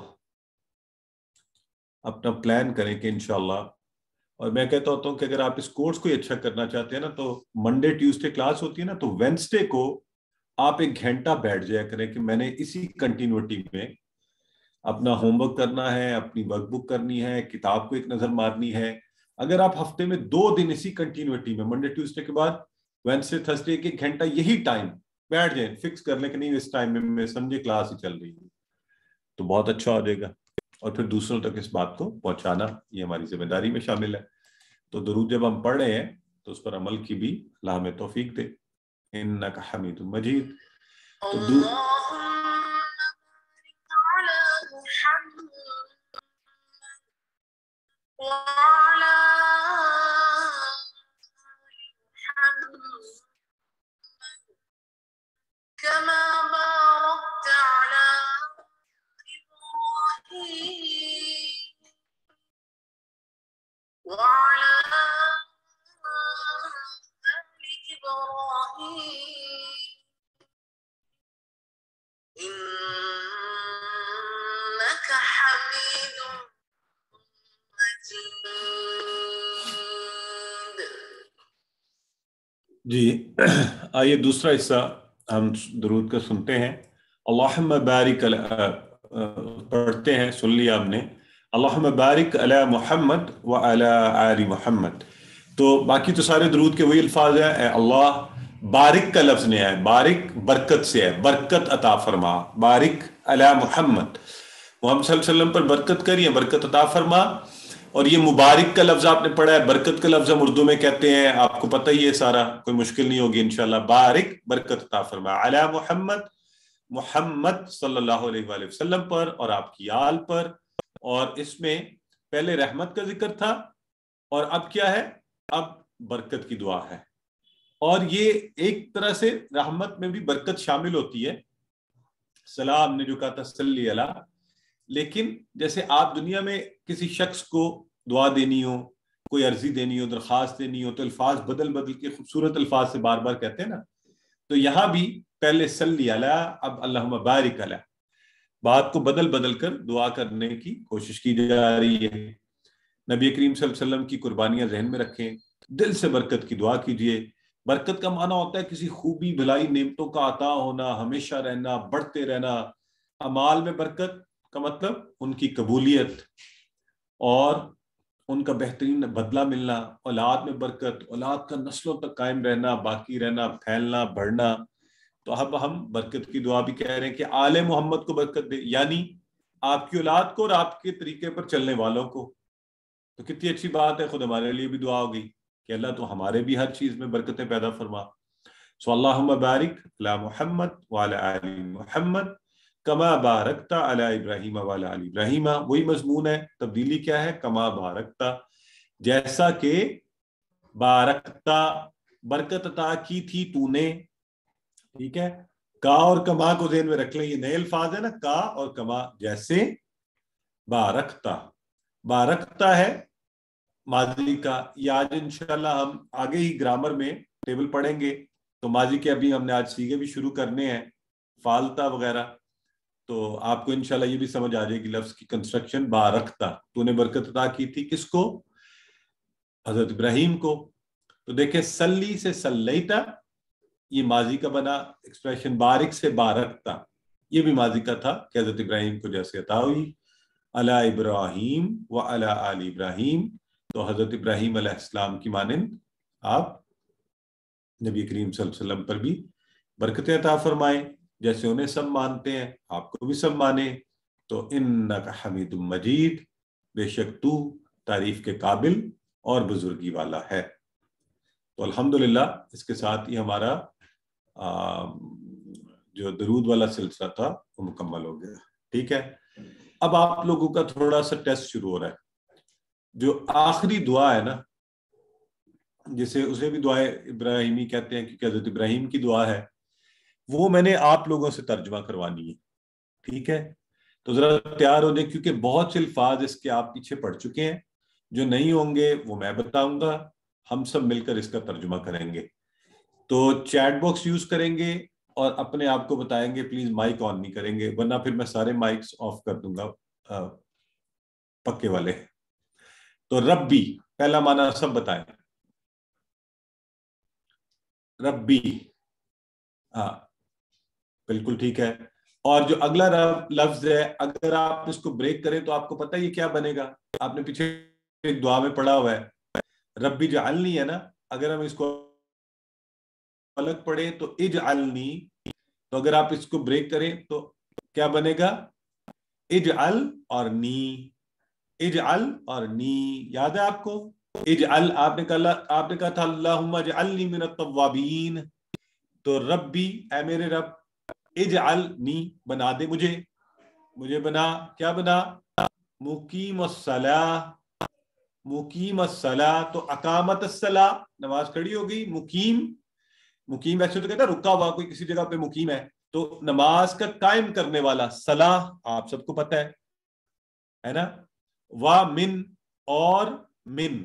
اپنا پلان کریں کہ انشاءاللہ۔ اور میں کہتا ہوتا ہوں کہ اگر آپ اس کورس کو اچھا کرنا چاہتے ہیں نا، تو منڈے ٹیوزڈے کلاس ہوتی ہے نا، تو وینسڈے کو آپ 1 گھنٹہ بیٹھ جایا کریں کہ میں نے اسی کنٹینیوٹی میں اپنا ہوم ورک کرنا ہے، اپنی ورک بک کرنی ہے، کتاب کو ایک نظر مارنی ہے۔ اگر آپ ہفتے میں 2 دن اسی کنٹینیوٹی میں، منڈے ٹیوزڈے کے بعد وینسڈے تھرسڈے 1 گھنٹہ یہی ٹائم بیٹھ جائیں، فکس کر لیں کہ نہیں اس ٹائم میں سمجھے کلاس ہی چل رہی ہے، تو بہت اچھا ہو جائے گا۔ اور پھر دوسروں تک اس بات کو پہنچانا یہ ہماری ذمہ داری میں شامل ہے۔ تو درود جب ہم پڑھ رہے ہیں تو اس پر عمل کی بھی اللہ ہمیں توفیق دے، انک حمید مجید۔ تو جی آئیے دوسرا حصہ ہم درود کا سنتے ہیں۔ اللہم بارک پڑھتے ہیں، سن لیا ہم نے، اللہم بارک علی محمد وعلی آل محمد۔ تو باقی تو سارے درود کے وہی الفاظ ہیں، اے اللہ، بارک کا لفظ نہیں ہے، بارک برکت سے ہے، برکت عطا فرما، بارک علی محمد، محمد صلی اللہ علیہ وسلم پر برکت کریے، برکت عطا فرما۔ اور یہ مبارک کا لفظ آپ نے پڑھا ہے، برکت کا لفظ ہم اردو میں کہتے ہیں، آپ کو پتہ ہی ہے سارا، کوئی مشکل نہیں ہوگی انشاءاللہ۔ بارک برکت عطا فرما، علی محمد، محمد صلی اللہ علیہ وآلہ وسلم پر اور آپ کی آل پر۔ اور اس میں پہلے رحمت کا ذکر تھا، اور اب کیا ہے؟ اب برکت کی دعا ہے۔ اور یہ ایک طرح سے رحمت میں بھی برکت شامل ہوتی ہے، سلام نے جو کہا تھا صلی اللہ، لیکن جیسے آپ دنیا میں کسی شخص کو دعا دینی ہو، کوئی عرضی دینی ہو، درخواست دینی ہو، تو الفاظ بدل بدل کے خوبصورت الفاظ سے بار بار کہتے ہیں نا، تو یہاں بھی پہلے صلی اللہ، اب اللہم بارک اللہ، بات کو بدل بدل کر دعا کرنے کی کوشش کی جا رہی ہے۔ نبی کریم صلی اللہ علیہ وسلم کی قربانیاں ذہن میں رکھیں، دل سے برکت کی دعا کیجئے۔ برکت کا معنی ہوتا ہے کسی خوبی بھلائی نعمتوں کا عطا ہونا، ہمیشہ رہنا، بڑھتے رہنا۔ اعمال میں برکت کا مطلب ان کی قبولیت اور ان کا بہترین بدلہ ملنا، اولاد میں برکت، اولاد کا نسلوں تک قائم رہنا، باقی رہنا، پھیلنا، بڑھنا۔ تو اب ہم برکت کی دعا بھی کہہ رہے ہیں کہ آل محمد کو برکت دے، یعنی آپ کی اولاد کو اور آپ کے طریقے پر چلنے والوں کو۔ تو کتنی اچھی بات ہے، خود ہمارے لیے بھی دعا ہوگی کہ اللہ تو ہمارے بھی ہر چیز میں برکتیں پیدا فرما۔ سو اللہم بارک علی محمد وعلی آل محمد کما بارکتا علی ابراہیم وعلی آل ابراہیم، وہی مضمون ہے، تبدیلی کیا ہے؟ کما بارکتا، جیسا کہ بارکتا، برکت عطا کی تھی تو نے، ٹھیک ہے؟ کا اور کما کو ذہن میں رکھ لیں، یہ نئے الفاظ ہے نا، کا اور کما، جیسے بارکتا، بارکتا ہے ماضی کا۔ یہ آج انشاءاللہ ہم آگے ہی گرامر میں ٹیبل پڑھیں گے، تو ماضی کے ابھی ہم نے آج سیغے بھی شروع کرنے ہیں، فالتا وغیرہ، تو آپ کو انشاءاللہ یہ بھی سمجھ آ جائے گی لفظ کی کنسٹرکشن۔ بارکتا، تو نے برکت عطا کی تھی، کس کو؟ حضرت ابراہیم کو۔ تو دیکھیں سلی سے سلیتا، یہ ماضی کا بنا ایکسپریشن، بارک سے بارکتا، یہ بھی ماضی کا تھا کہ حضرت ابراہیم کو جیسے عطا ہوئی۔ अला इब्राहीम व अला आल इब्राहीम, तो हजरत इब्राहीम अलैहिस्सलाम की मानिंद आप नबी करीम सल्लल्लाहु अलैहि वसल्लम पर भी बरकत अता फरमाएं, जैसे उन्हें सब मानते हैं आपको भी सब माने। तो इन्नका हमीदुम मजीद, बेशक तू तारीफ के काबिल और बुजुर्गी वाला है। तो अल्हम्दुलिल्लाह इसके साथ ही हमारा जो दरूद वाला सिलसिला था वो मुकम्मल हो गया। ठीक है, अब आप लोगों का थोड़ा सा टेस्ट शुरू हो रहा है। जो आखिरी दुआ है ना, जिसे उसे भी दुआ इब्राहिमी कहते हैं क्योंकि हजरत इब्राहिम की दुआ है, वो मैंने आप लोगों से तर्जुमा करवानी है। ठीक है, तो जरा तैयार हो जाए क्योंकि बहुत से अल्फाज इसके आप पीछे पढ़ चुके हैं, जो नहीं होंगे वो मैं बताऊंगा, हम सब मिलकर इसका तर्जुमा करेंगे। तो चैट बॉक्स यूज करेंगे और अपने आप को बताएंगे, प्लीज माइक ऑन नहीं करेंगे वरना फिर मैं सारे माइक्स ऑफ कर दूंगा पक्के वाले। तो रब्बी पहला माना सब बताएं, रब्बी, हाँ बिल्कुल ठीक है। और जो अगला लफ्ज है, अगर आप इसको ब्रेक करें तो आपको पता है ये क्या बनेगा, आपने पीछे एक दुआ में पढ़ा हुआ है रब्बी जअलनी है ना, अगर हम इसको अलग पढ़े तो इजअलनी, तो अगर आप इसको ब्रेक करें तो क्या बनेगा, इजअल और नी, इजअल और नी, याद है आपको? इजअल आपने कहा था अल्लाहुम्मा इजअलनी मिनत तव्वाबीन, तो रब्बी ऐ मेरे रब, इजअलनी बना दे मुझे, मुझे बना, क्या बना, मुकीम अस्सलाह, मुकीम अस्सलाह, तो अकामत अस्सलाह नमाज खड़ी हो गई, मुकीम, मुकीम वैसे तो कहता है रुका हुआ, कोई किसी जगह पे मुकीम है, तो नमाज का कायम करने वाला, सलाह आप सबको पता है ना, वा मिन, और मिन,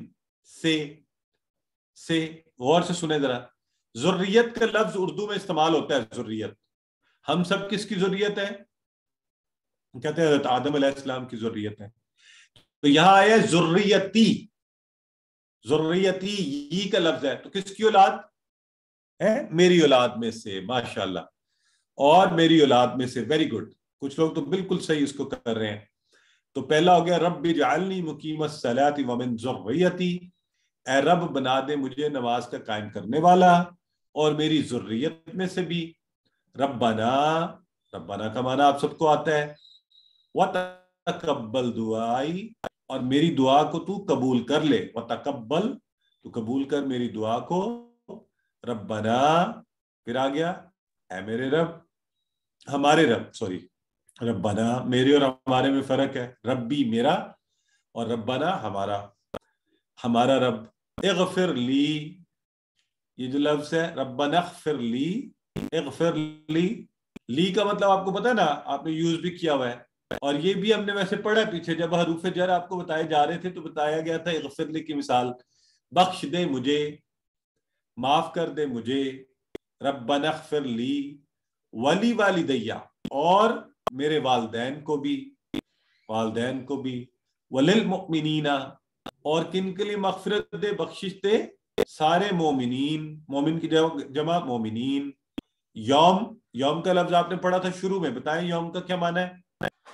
से गौर से सुने जरा, जुर्रियत का लफ्ज उर्दू में इस्तेमाल होता है, जुर्रियत, हम सब किसकी जुर्रियत है, कहते हैं हज़रत आदम अलैहिस्सलाम की जुर्रियत है, तो यहां आया जुर्रियती, जुर्रियती ये का लफ्ज है, तो किसकी औलाद है, मेरी औलाद में से, माशाल्लाह, और मेरी औलाद में से, वेरी गुड, कुछ लोग तो बिल्कुल सही इसको कर रहे हैं। तो पहला हो गया रब्बी जअलनी मुकीमस सलाती व मिन ज़ुर्रियती, ए रब बना दे मुझे नमाज का कायम करने वाला और मेरी ज़ुर्रियत में से भी। रब्बना, रब्बना का माना आप सबको आता है, व तकब्बल दुआई, और मेरी दुआ को तू कबूल कर ले, व तकब्बल, तू कबूल कर मेरी दुआ को, रब्बना, फिर आ गया ऐ मेरे रब, हमारे रब, सॉरी, रब्बना मेरे और हमारे में फर्क है, रब्बी मेरा और रब्बना हमारा, हमारा रब, इगफिर ली, ये जो लफ्ज है रब्बना इगफिर ली, इगफिर ली का मतलब आपको पता है ना, आपने यूज भी किया हुआ है, और ये भी हमने वैसे पढ़ा पीछे जब हरूफ जर आपको बताए जा रहे थे तो बताया गया था इगफिर ली की मिसाल, बख्श दे मुझे, माफ कर दे मुझे, रब्बना इगफिर ली वली वालिदैया, और मेरे वालदैन को भी, वालदैन को भी, वलिल मुमिनीना, और किन के लिए मगफिरत दे, बख्शिश दे, सारे मोमिनीन, मोमिन की जमा मोमिनीन। यौम, यौम का लफ्ज आपने पढ़ा था शुरू में, बताएं यौम का क्या माना है,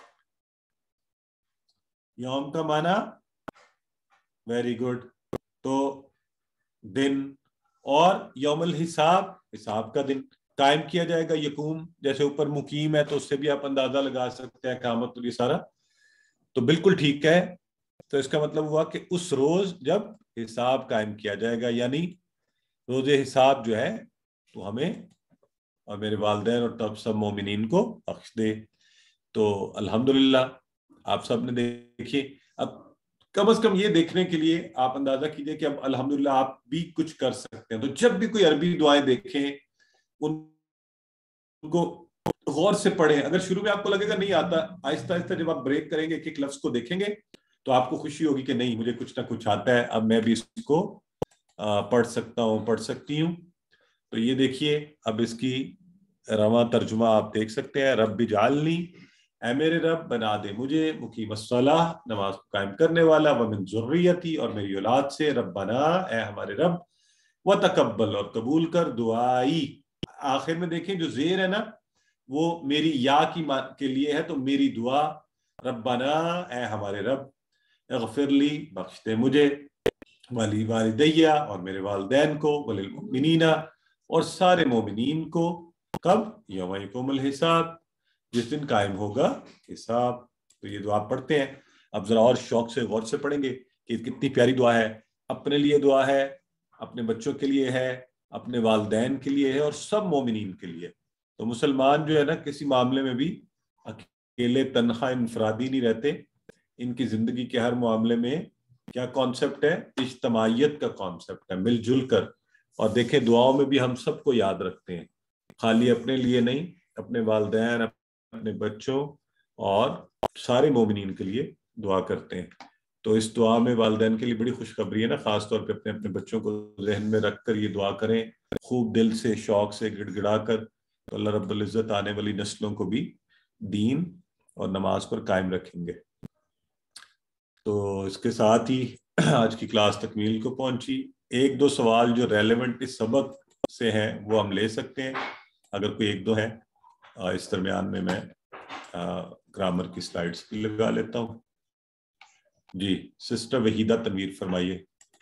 यौम का माना, वेरी गुड, तो दिन, और यौमुल हिसाब, हिसाब का दिन कायम किया जाएगा, यकूम, जैसे ऊपर मुकीम है तो उससे भी आप अंदाजा लगा सकते हैं क़यामत, तो ये सारा तो बिल्कुल ठीक है। तो इसका मतलब हुआ कि उस रोज जब हिसाब कायम किया जाएगा, यानी रोजे हिसाब जो है तो हमें और मेरे वालिदैन और तब सब मोमिनीन को बख्श दे। तो अल्हम्दुलिल्लाह आप सब ने देखिए, अब कम से कम ये देखने के लिए आप अंदाजा कीजिए कि अब अल्हम्दुलिल्लाह आप भी कुछ कर सकते हैं। तो जब भी कोई अरबी दुआएं देखें उनको गौर से पढ़ें, अगर शुरू में आपको लगेगा नहीं आता, आहिस्ता आहिस्ता जब आप ब्रेक करेंगे, एक एक लफ्ज को देखेंगे तो आपको खुशी होगी कि नहीं मुझे कुछ ना कुछ आता है, अब मैं भी इसको पढ़ सकता हूँ, पढ़ सकती हूँ। तो ये देखिए, अब इसकी रवा तर्जुमा आप देख सकते हैं, रब्बी जालनी, ऐ मेरे रब बना दे मुझे, मुकीम अस्सलाह, नमाज को कायम करने वाला, व मिन ज़ुर्रियती, और मेरी औलाद से, रब्बना ऐ हमारे रब, व तकब्बल, और कबूल कर, दुआई, आखिर में देखें जो जेर है ना वो मेरी या के लिए है, तो मेरी दुआ, ربنا اے ہمارے رب، اغفر لی بخش دے مجھے، ولی والدیہ اور میرے والدین کو، وللمؤمنین اور سارے مومنین کو، کب؟ یوم یقوم الحساب، جس دن قائم ہوگا حساب۔ تو یہ دعا پڑھتے ہیں۔ اب ذرا اور شوق سے غور سے پڑھیں گے کہ کتنی پیاری دعا ہے، اپنے لیے دعا ہے، اپنے بچوں کے لیے ہے، اپنے والدین کے لیے ہے، اور سب مومنین کے لیے۔ تو مسلمان جو ہے نا کسی معاملے میں بھی اکیلے تنہا انفرادی نہیں رہتے، ان کی زندگی کے ہر معاملے میں کیا کانسیپٹ ہے؟ اجتماعیت کا کانسیپٹ ہے، مل جل کر۔ اور دیکھیں دعاؤں میں بھی ہم سب کو یاد رکھتے ہیں، خالی اپنے لیے نہیں، اپنے والدین، اپنے بچوں اور سارے مومنین کے لیے دعا کرتے ہیں۔ تو اس دعا میں والدین کے لیے بڑی خوشخبری ہے نا، خاص طور پہ اپنے بچوں کو ذہن میں رکھ کر یہ دعا کریں خوب دل سے، شوق سے، گڑ گڑا کر، تو اللہ رب العزت آنے والی نسلوں کو بھی دین اور نماز پر قائم رکھیں گے۔ تو اس کے ساتھ ہی آج کی کلاس تکمیل کو پہنچی۔ ایک دو سوال جو ریلیونٹ اس سبق سے ہیں وہ ہم لے سکتے ہیں، اگر کوئی ایک دو ہے۔ اس درمیان میں گرامر کی سلائیڈز بھی لگا لیتا ہوں۔ جی سسٹر وحیدہ تنویر فرمائیے۔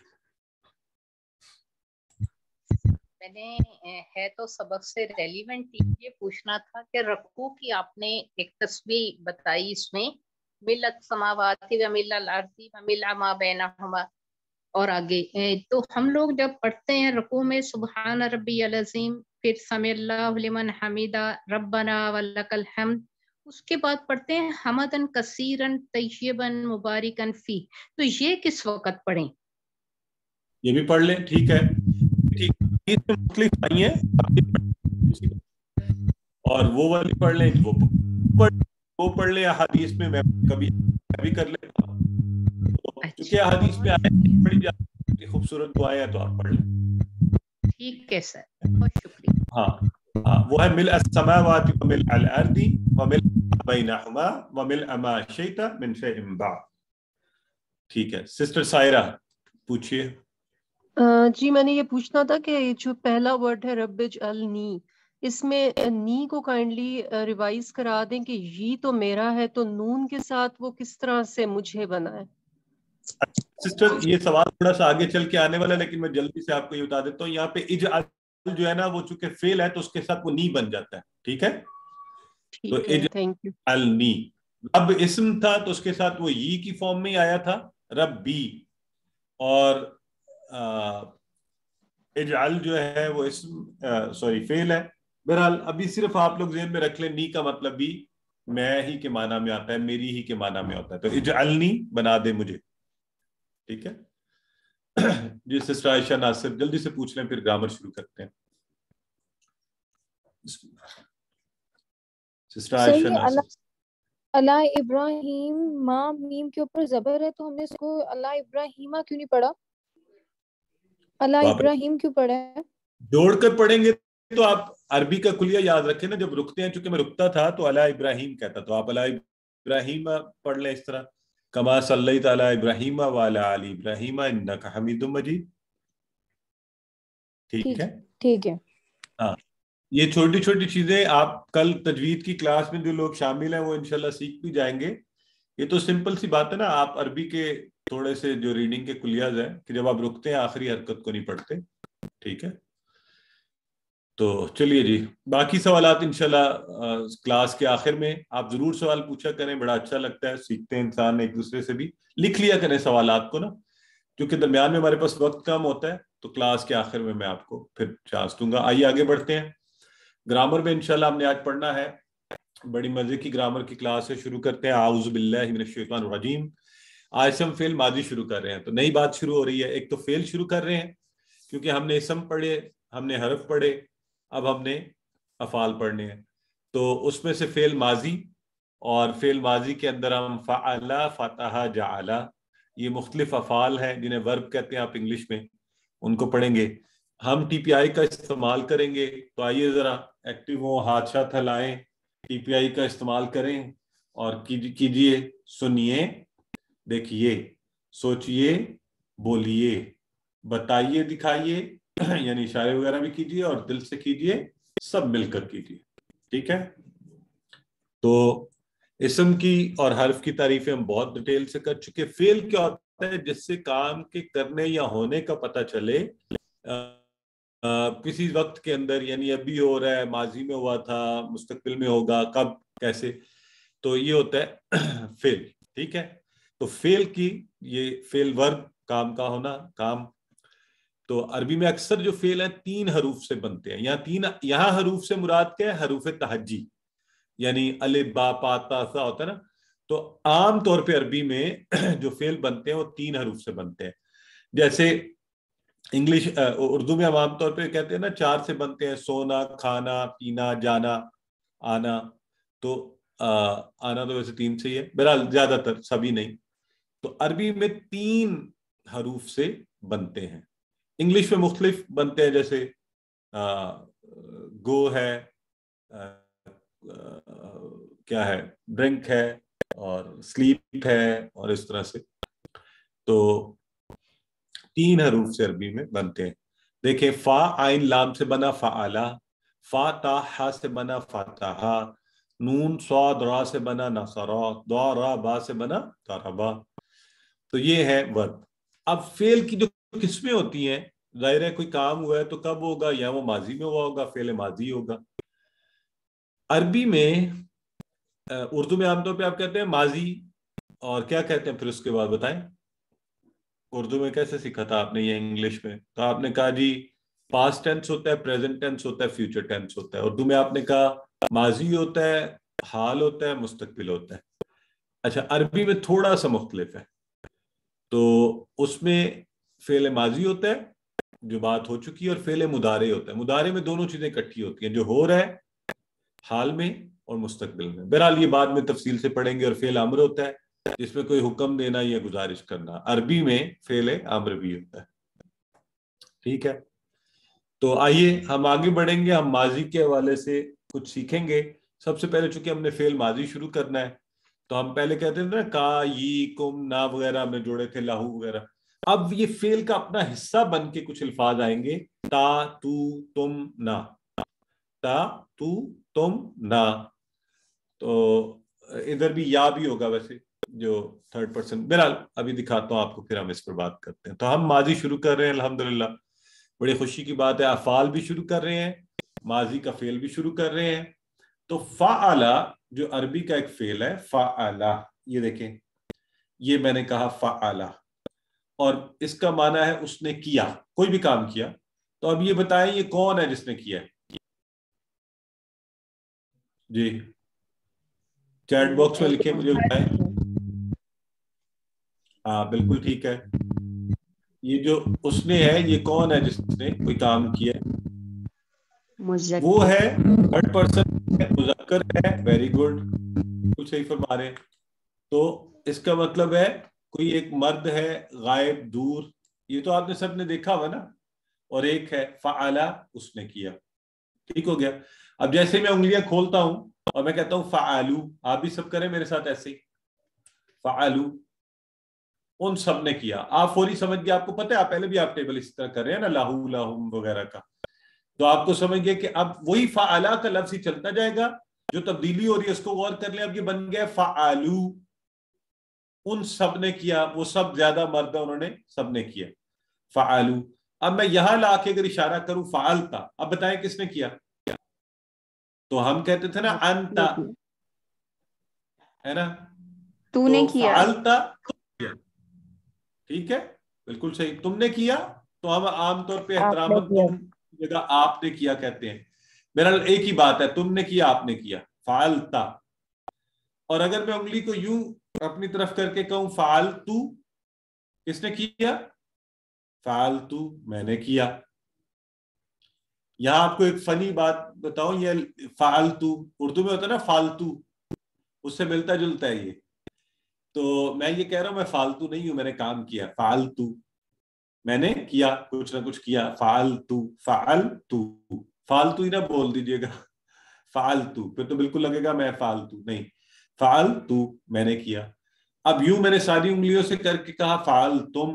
میں نے ہے تو سبق سے ریلیونٹ یہ پوچھنا تھا کہ رکوع کی آپ نے ایک تسبیح بتائی، اس میں ملت سماوات و مل الارض و مل ما بینہما، اور آگے تو ہم لوگ جب پڑھتے ہیں رکوع میں سبحان ربی العظیم، پھر سمع اللہ لمن حمیدہ ربنا ولک الحمد، اس کے بعد پڑھتے ہیں حمدن کثیرن طیبن مبارکن فی، تو یہ کس وقت پڑھیں؟ یہ بھی پڑھ لیں، ٹھیک ہے، ٹھیک، مختلف آئی ہیں، اور وہ والی پڑھ لیں، وہ پڑھ لیں احادیث میں، میں کبھی کر لیتا ہوں، کیونکہ احادیث میں آئے بڑی جاتی خوبصورت دعائیں ہیں، تو آپ پڑھ لیں۔ ٹھیک ہے سر، بہت شکریہ۔ ہاں وہ ہے ملء السماوات وملء الارض وملء ما بینہما وملء ما شئت من شیء بعد۔ ٹھیک ہے سسٹر سائرہ پوچھئے۔ جی میں نے یہ پوچھنا تھا کہ جو پہلا ورڈ ہے رب اجعلنی، اس میں نی کو کائنڈلی ریوائز کرا دیں کہ یہ تو میرا ہے، تو نون کے ساتھ وہ کس طرح سے مجھے بنا ہے؟ سسٹر یہ سوال تھوڑا سا آگے چل کے آنے والا ہے، لیکن میں جلدی سے آپ کو یہ بتا دیتا ہوں، یہاں پہ اجعل جو ہے نا وہ چونکہ فعل ہے تو اس کے ساتھ وہ نی بن جاتا ہے، ٹھیک ہے؟ تو ٹھیک ہے، تھینک یو۔ اجعلنی، اب اسم تھا تو اس کے ساتھ وہ ی کی فارم میں ہی آیا تھا ربی، اور اجعل جو ہے وہ اسم سوری فعل ہے۔ بہرحال ابھی صرف آپ لوگ ذہن میں رکھ لیں، نی کا مطلب بھی میں ہی کے معنی میں آتا ہے، میری ہی کے معنی میں ہوتا ہے، تو اجعلنی بنا دے مجھے، ٹھیک ہے؟ جی سسٹر عائشہ ناصر جلدی سے پوچھ لیں، پھر گرامر شروع کرتے ہیں۔ سسٹر عائشہ ناصر۔ اللہ ابراہیم، ماں میم کے اوپر زبر ہے، تو ہم نے اس کو اللہ ابراہیمہ کیوں نہیں پڑھا؟ اللہ ابراہیم کیوں پڑھا ہے؟ جوڑ کر پڑھیں گے تو آپ عربی کا کلیہ یاد رکھیں نا، جب رکتے ہیں، چونکہ میں رکتا تھا تو اللہ ابراہیم کہتا، تو آپ اللہ ابراہیم پڑھ لیں اس طرح، کما صلیت علی ابراہیم وعلی آل ابراہیم انک حمید مجید، ٹھیک ہے؟ ٹھیک ہے۔ ہاں یہ چھوٹی چھوٹی چیزیں آپ کل تجوید کی کلاس میں جو لوگ شامل ہیں وہ انشاءاللہ سیکھ بھی جائیں گے۔ یہ تو سمپل سی بات ہے نا، آپ عربی کے تھوڑے سے جو ریڈنگ کے کلیاز ہیں کہ جب آپ رکتے ہیں آخری حرکت کو نہیں پڑھتے، ٹھیک ہے؟ تو چلیے جی، باقی سوالات انشاءاللہ کلاس کے آخر میں آپ ضرور سوال پوچھا کریں، بڑا اچھا لگتا ہے، سیکھتے ہیں انسان ایک دوسرے سے بھی، لکھ لیا کریں سوالات کو نا، کیونکہ درمیان میں ہمارے پاس وقت کم ہوتا ہے، تو کلاس کے آخر میں آپ کو پھر چانس دوں گا۔ آئیے آگے بڑھتے ہیں۔ گرامر میں انشاءاللہ ہم نے آج پڑھنا ہے، بڑی مزے کی گرامر کی کلاس ہے، شروع کرتے ہیں۔ اعوذ باللہ من الشیطان الرجیم۔ آج سے ہم فعل ماضی شروع کر رہے ہیں، تو نئی بات شروع ہو رہی ہے، ایک تو فعل شروع کر رہے ہیں کیونکہ ہم نے اسم پڑھے، ہم نے حرف پڑھے، اب ہم نے افعال پڑھنے ہیں، تو اس میں سے فعل ماضی، اور فعل ماضی کے اندر ہم فعل، فتح، جعل، یہ مختلف افعال ہیں جنہیں ورب کہتے ہیں آپ انگلش میں، ان کو پڑھیں گے۔ ہم ٹی پی آئی کا استعمال کریں گے، تو آئیے ذرا ایکٹیو ہوں، ہاتھ شاتھ ہلائیں، ٹی پی آئی کا استعمال کریں اور کیجئے، سنیے، دیکھیے، سوچئے، بولیے، بتائیے، دکھائیے، یعنی اشارے وغیرہ بھی کیجئے اور دل سے کیجئے، سب مل کر کیجئے، ٹھیک ہے؟ تو اسم کی اور حرف کی تعریفیں ہم بہت ڈیٹیل سے کر چکے. فعل کیا ہوتا ہے؟ جس سے کام کے کرنے یا ہونے کا پتہ چلے کسی وقت کے اندر، یعنی ابھی ہو رہا ہے، ماضی میں ہوا تھا، مستقبل میں ہوگا، کب، کیسے. تو یہ ہوتا ہے فعل. ٹھیک ہے. تو فعل کی یہ فعل ورب، کام کا ہونا، کام. تو عربی میں اکثر جو فعل ہیں 3 حروف سے بنتے ہیں. یہاں حروف سے مراد کیا ہے؟ حروف تہجی، یعنی الف با پا تا سا ہوتا ہے نا. تو عام طور پہ عربی میں جو فعل بنتے ہیں وہ 3 حروف سے بنتے ہیں. جیسے اردو میں ہم عام طور پہ کہتے ہیں نا 4 سے بنتے ہیں: سونا، کھانا، پینا، جانا، آنا. تو آنا تو ویسے 3 سے ہی ہے، بہرحال زیادہ تر، سبھی نہیں. تو عربی میں 3 حروف سے بنتے ہیں. انگلش میں مختلف بنتے ہیں، جیسے گو ہے، کیا ہے، ڈرنک ہے، اور سلیپ ہے، اور اس طرح سے. تو 3 حروف سے عربی میں بنتے ہیں. دیکھیں، فا عین لام سے بنا فعلا، فا تا ہا سے بنا فاتحا، نون صاد را سے بنا نصرا، دا را با سے بنا ضربا. تو یہ ہے ورب. اب فعل کی جو قسمیں ہوتی ہیں، ظاہر ہے کوئی کام ہوا ہے تو کب ہوگا؟ یا وہ ماضی میں ہوا ہوگا، فعل ماضی ہوگا. عربی میں اردو میں عام طور پہ آپ کہتے ہیں ماضی، اور کیا کہتے ہیں پھر اس کے بعد بتائیں؟ اردو میں کیسے سیکھا تھا آپ نے یہ انگلش میں؟ تو آپ نے کہا جی پاسٹ ٹینس ہوتا ہے، پریزنٹ ٹینس ہوتا ہے، فیوچر ٹینس ہوتا ہے. اردو میں آپ نے کہا ماضی ہوتا ہے، حال ہوتا ہے، مستقبل ہوتا ہے. اچھا، عربی میں تھوڑا سا مختلف ہے. تو اس میں فعل ماضی ہوتا ہے جو بات ہو چکی ہے، اور فعل مضارع ہوتا ہے. مضارع میں دونوں چیزیں اکٹھی ہوتی ہیں، جو ہو رہا ہے حال میں اور مستقبل میں. بہرحال یہ بعد میں تفصیل سے پڑھیں گے. اور فعل امر ہوتا ہے جس میں کوئی حکم دینا یا گزارش کرنا. عربی میں فعل امر بھی ہوتا ہے. ٹھیک ہے. تو آئیے ہم آگے بڑھیں گے. ہم ماضی کے حوالے سے کچھ سیکھیں گے. سب سے پہلے چونکہ ہم نے فعل ماضی شروع کرنا ہے، تو ہم پہلے کہتے تھے نا کا، یی، کم، نا وغیرہ ہم نے جوڑے تھے، لاہو وغیرہ. اب یہ فعل کا اپنا حصہ بن کے کچھ الفاظ آئیں گے: تا، تو، تم، نا. تا، تو، تم، نا. تو ادھر بھی یا بھی ہوگا ویسے، جو 3rd پرسن. بہرحال ابھی دکھاتا ہوں آپ کو، پھر ہم اس پر بات کرتے ہیں. تو ہم ماضی شروع کر رہے ہیں الحمدللہ. بڑی خوشی کی بات ہے. افعال بھی شروع کر رہے ہیں، ماضی کا فعل بھی شروع کر رہے ہیں. تو فعلا جو عربی کا ایک فعل ہے، فعلا، یہ دیکھیں، یہ میں نے کہا فعلا، اور اس کا معنی ہے اس نے کیا، کوئی بھی کام کیا. تو اب یہ بتائیں یہ کون ہے جس نے کیا؟ جی چیٹ باکس میں لکھیں، مجھے بتائیں. ہاں بالکل ٹھیک ہے. یہ جو اس نے ہے، یہ کون ہے جس نے کوئی کام کیا؟ وہ ہے 3rd پرسن، مذکر ہے. ویری گڈ، بالکل صحیح فرما رہے ہیں. تو اس کا مطلب ہے کوئی ایک مرد ہے غائب، دور. یہ تو آپ نے سب نے دیکھا ہوا نا. اور ایک ہے فعلا، اس نے کیا. ٹھیک ہو گیا. اب جیسے میں انگلیاں کھولتا ہوں اور میں کہتا ہوں فعالو، آپ بھی سب کریں میرے ساتھ ایسے ہی. فعالو، ان سب نے کیا. آپ فوری سمجھ گئے. آپ کو پتہ ہے آپ پہلے بھی آپ ٹیبل اس طرح کر رہے ہیں نا، لاہو، لاہم وغیرہ کا. تو آپ کو سمجھ گئے کہ اب وہی فعلا کا لفظ ہی چلتا جائے گا. جو تبدیلی ہو رہی ہے اس کو غور کر لیں. اب یہ بن گیا فعالو، ان سب نے کیا. وہ سب زیادہ مرد ہیں، انہوں نے سب نے کیا. فعالو. اب میں یہاں لا کے اگر اشارہ کروں فعلتا، اب بتائیں کس نے کیا؟ تو ہم کہتے تھے نا انتا، ہے نا. تو نے کیا. فعلتا، ٹھیک ہے، بالکل صحیح. تم نے کیا. تو ہم عام طور پہ احتراماً تم جگہ آپ نے کیا کہتے ہیں. بہرحال ایک ہی بات ہے، تم نے کیا، آپ نے کیا. فعلتا. اور اگر میں انگلی کو یوں اپنی طرف کر کے کہوں فعلتو، کس نے کیا؟ فعلتو، میں نے کیا. یہاں آپ کو ایک فنی بات بتاؤں، یہ فعلتو اردو میں ہوتا ہے نا فالتو، اس سے ملتا جلتا ہے یہ. تو میں یہ کہہ رہا ہوں میں فالتو نہیں ہوں، میں نے کام کیا. فعلتو، میں نے کیا، کچھ نہ کچھ کیا. فعلتو، فعلتو، فالتو ہی نہ بول دیجئے گا. فعلتو، پھر تو بالکل لگے گا میں فالتو نہیں. فعلتو، میں نے کیا. اب یوں میں نے ساری انگلیوں سے کر کے کہا فعلتم،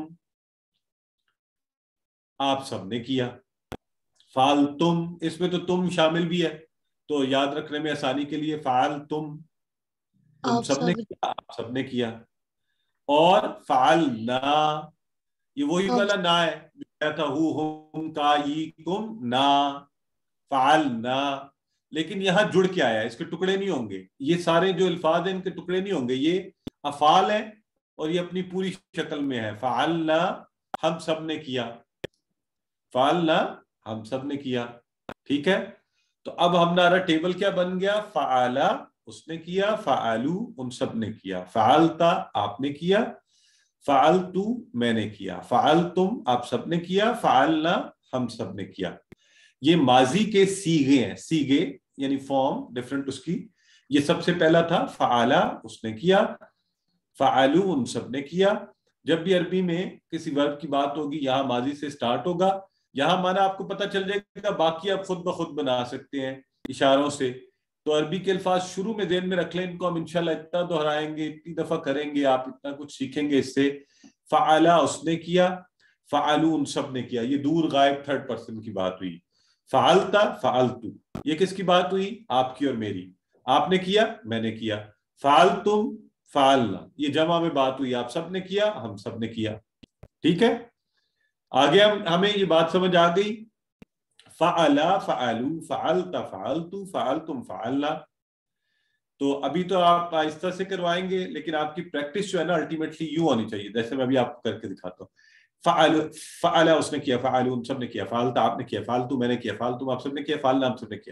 آپ سب نے کیا. فعلتم، اس میں تو تم شامل بھی ہے، تو یاد رکھنے میں آسانی کے لیے فعلتم. تم سب نے کیا، آپ سب نے کیا. اور فعلنا یہ وہی والا نا ہے جو کہا تھا ہم کا ای کم نا فعلنا، لیکن یہاں جڑ کے آیا ہے، اس کے ٹکڑے نہیں ہوں گے. یہ سارے جو الفاظ ہیں ان کے ٹکڑے نہیں ہوں گے، یہ افعال ہیں اور یہ اپنی پوری شکل میں ہے. فعلنا ہم سب نے کیا، فعلنا ہم سب نے کیا. ٹھیک ہے، تو اب ہمارا ٹیبل کیا بن گیا؟ فعلا اس نے کیا، فعلو ان سب نے کیا، فعلتا آپ نے کیا، فعلتو میں نے کیا، فعلتم آپ سب نے کیا، فعلنا ہم سب نے کیا. یہ ماضی کے سیغے ہیں، سیغے یعنی فارم ڈیفرنٹ اس کی. یہ سب سے پہلا تھا فعلا اس نے کیا، فعلو ان سب نے کیا. جب بھی عربی میں کسی ورب کی بات ہوگی یہاں ماضی سے سٹارٹ ہوگا، یہاں مانا آپ کو پتہ چل جائے گا، باقی آپ خود بخود بنا سکتے ہیں اشاروں سے. تو عربی کے الفاظ شروع میں ذہن میں رکھ لیں، ان کو ہم انشاءاللہ اتنا دہرائیں گے، اتنی دفعہ کریں گے، آپ اتنا کچھ سیکھیں گے اس سے. فعلا اس نے کیا، فعلو ان سب نے کیا، یہ دور غائب تھرڈ پرسن کی بات ہوئی. فعلتا فعلتو یہ کس کی بات ہوئی؟ آپ کی اور میری. آپ نے کیا، میں نے کیا. فعلتم فعلنا یہ جمع میں بات ہوئی، آپ سب نے کیا، ہم سب نے کیا. ٹھیک ہے، آگے ہمیں یہ بات سمجھ آ گئی. فعلا فعلو فعلتا فعلتو فعلتم فعلنا. تو ابھی تو آپ آہستہ سے کروائیں گے، لیکن آپ کی پریکٹس جو ہے نا الٹیمیٹلی یوں ہونی چاہیے جیسے میں ابھی آپ کو کر کے دکھاتا ہوں. فعلا اس نے کیا، فعلو ہم سب نے کیا، فعلتا آپ نے کیا، فعلتو میں نے کیا، فعلتم آپ سب نے کیا، فعلنا ہم سب نے کیا.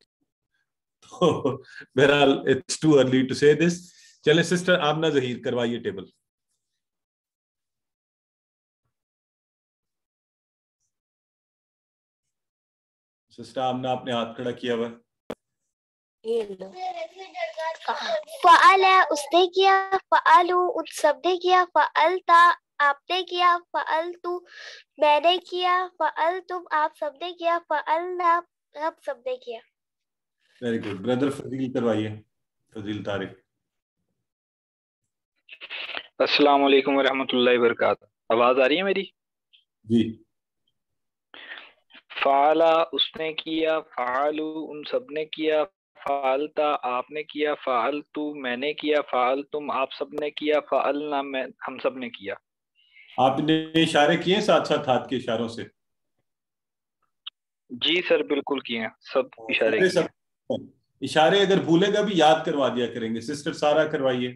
تو بہرحال اٹس ٹو ارلی ٹو سے دس. چلیں سسٹر آمنہ ظہیر کروائیے ٹیبل. سسٹر آمنہ آپ نے ہاتھ کھڑا کیا ہوا ہے. فعلا اس نے کیا، فعلو ان سب نے کیا، فعلتا آپ نے کیا، فعلتو میں نے کیا، فعلتم آپ سب نے کیا، فعلنا ہم سب نے کیا. Very good. بردر فضیل کروائیے، فضیل طارق. السلام علیکم ورحمۃ اللہ وبرکاتہ. آواز آ رہی ہے میری؟ جی. فعلا اس نے کیا، فعلو ان سب نے کیا، فعلتا آپ نے کیا، فعلتو میں نے کیا، فعلتم آپ سب نے کیا، فعلنا ہم سب نے کیا. آپ نے اشارے کیے ساتھ ساتھ ہاتھ کے اشاروں سے؟ جی سر بالکل کیے ہیں، سب اشارے کیے ہیں. اشارے اگر بھولے گا بھی یاد کروا دیا کریں گے. سسٹر سارا کروائیے.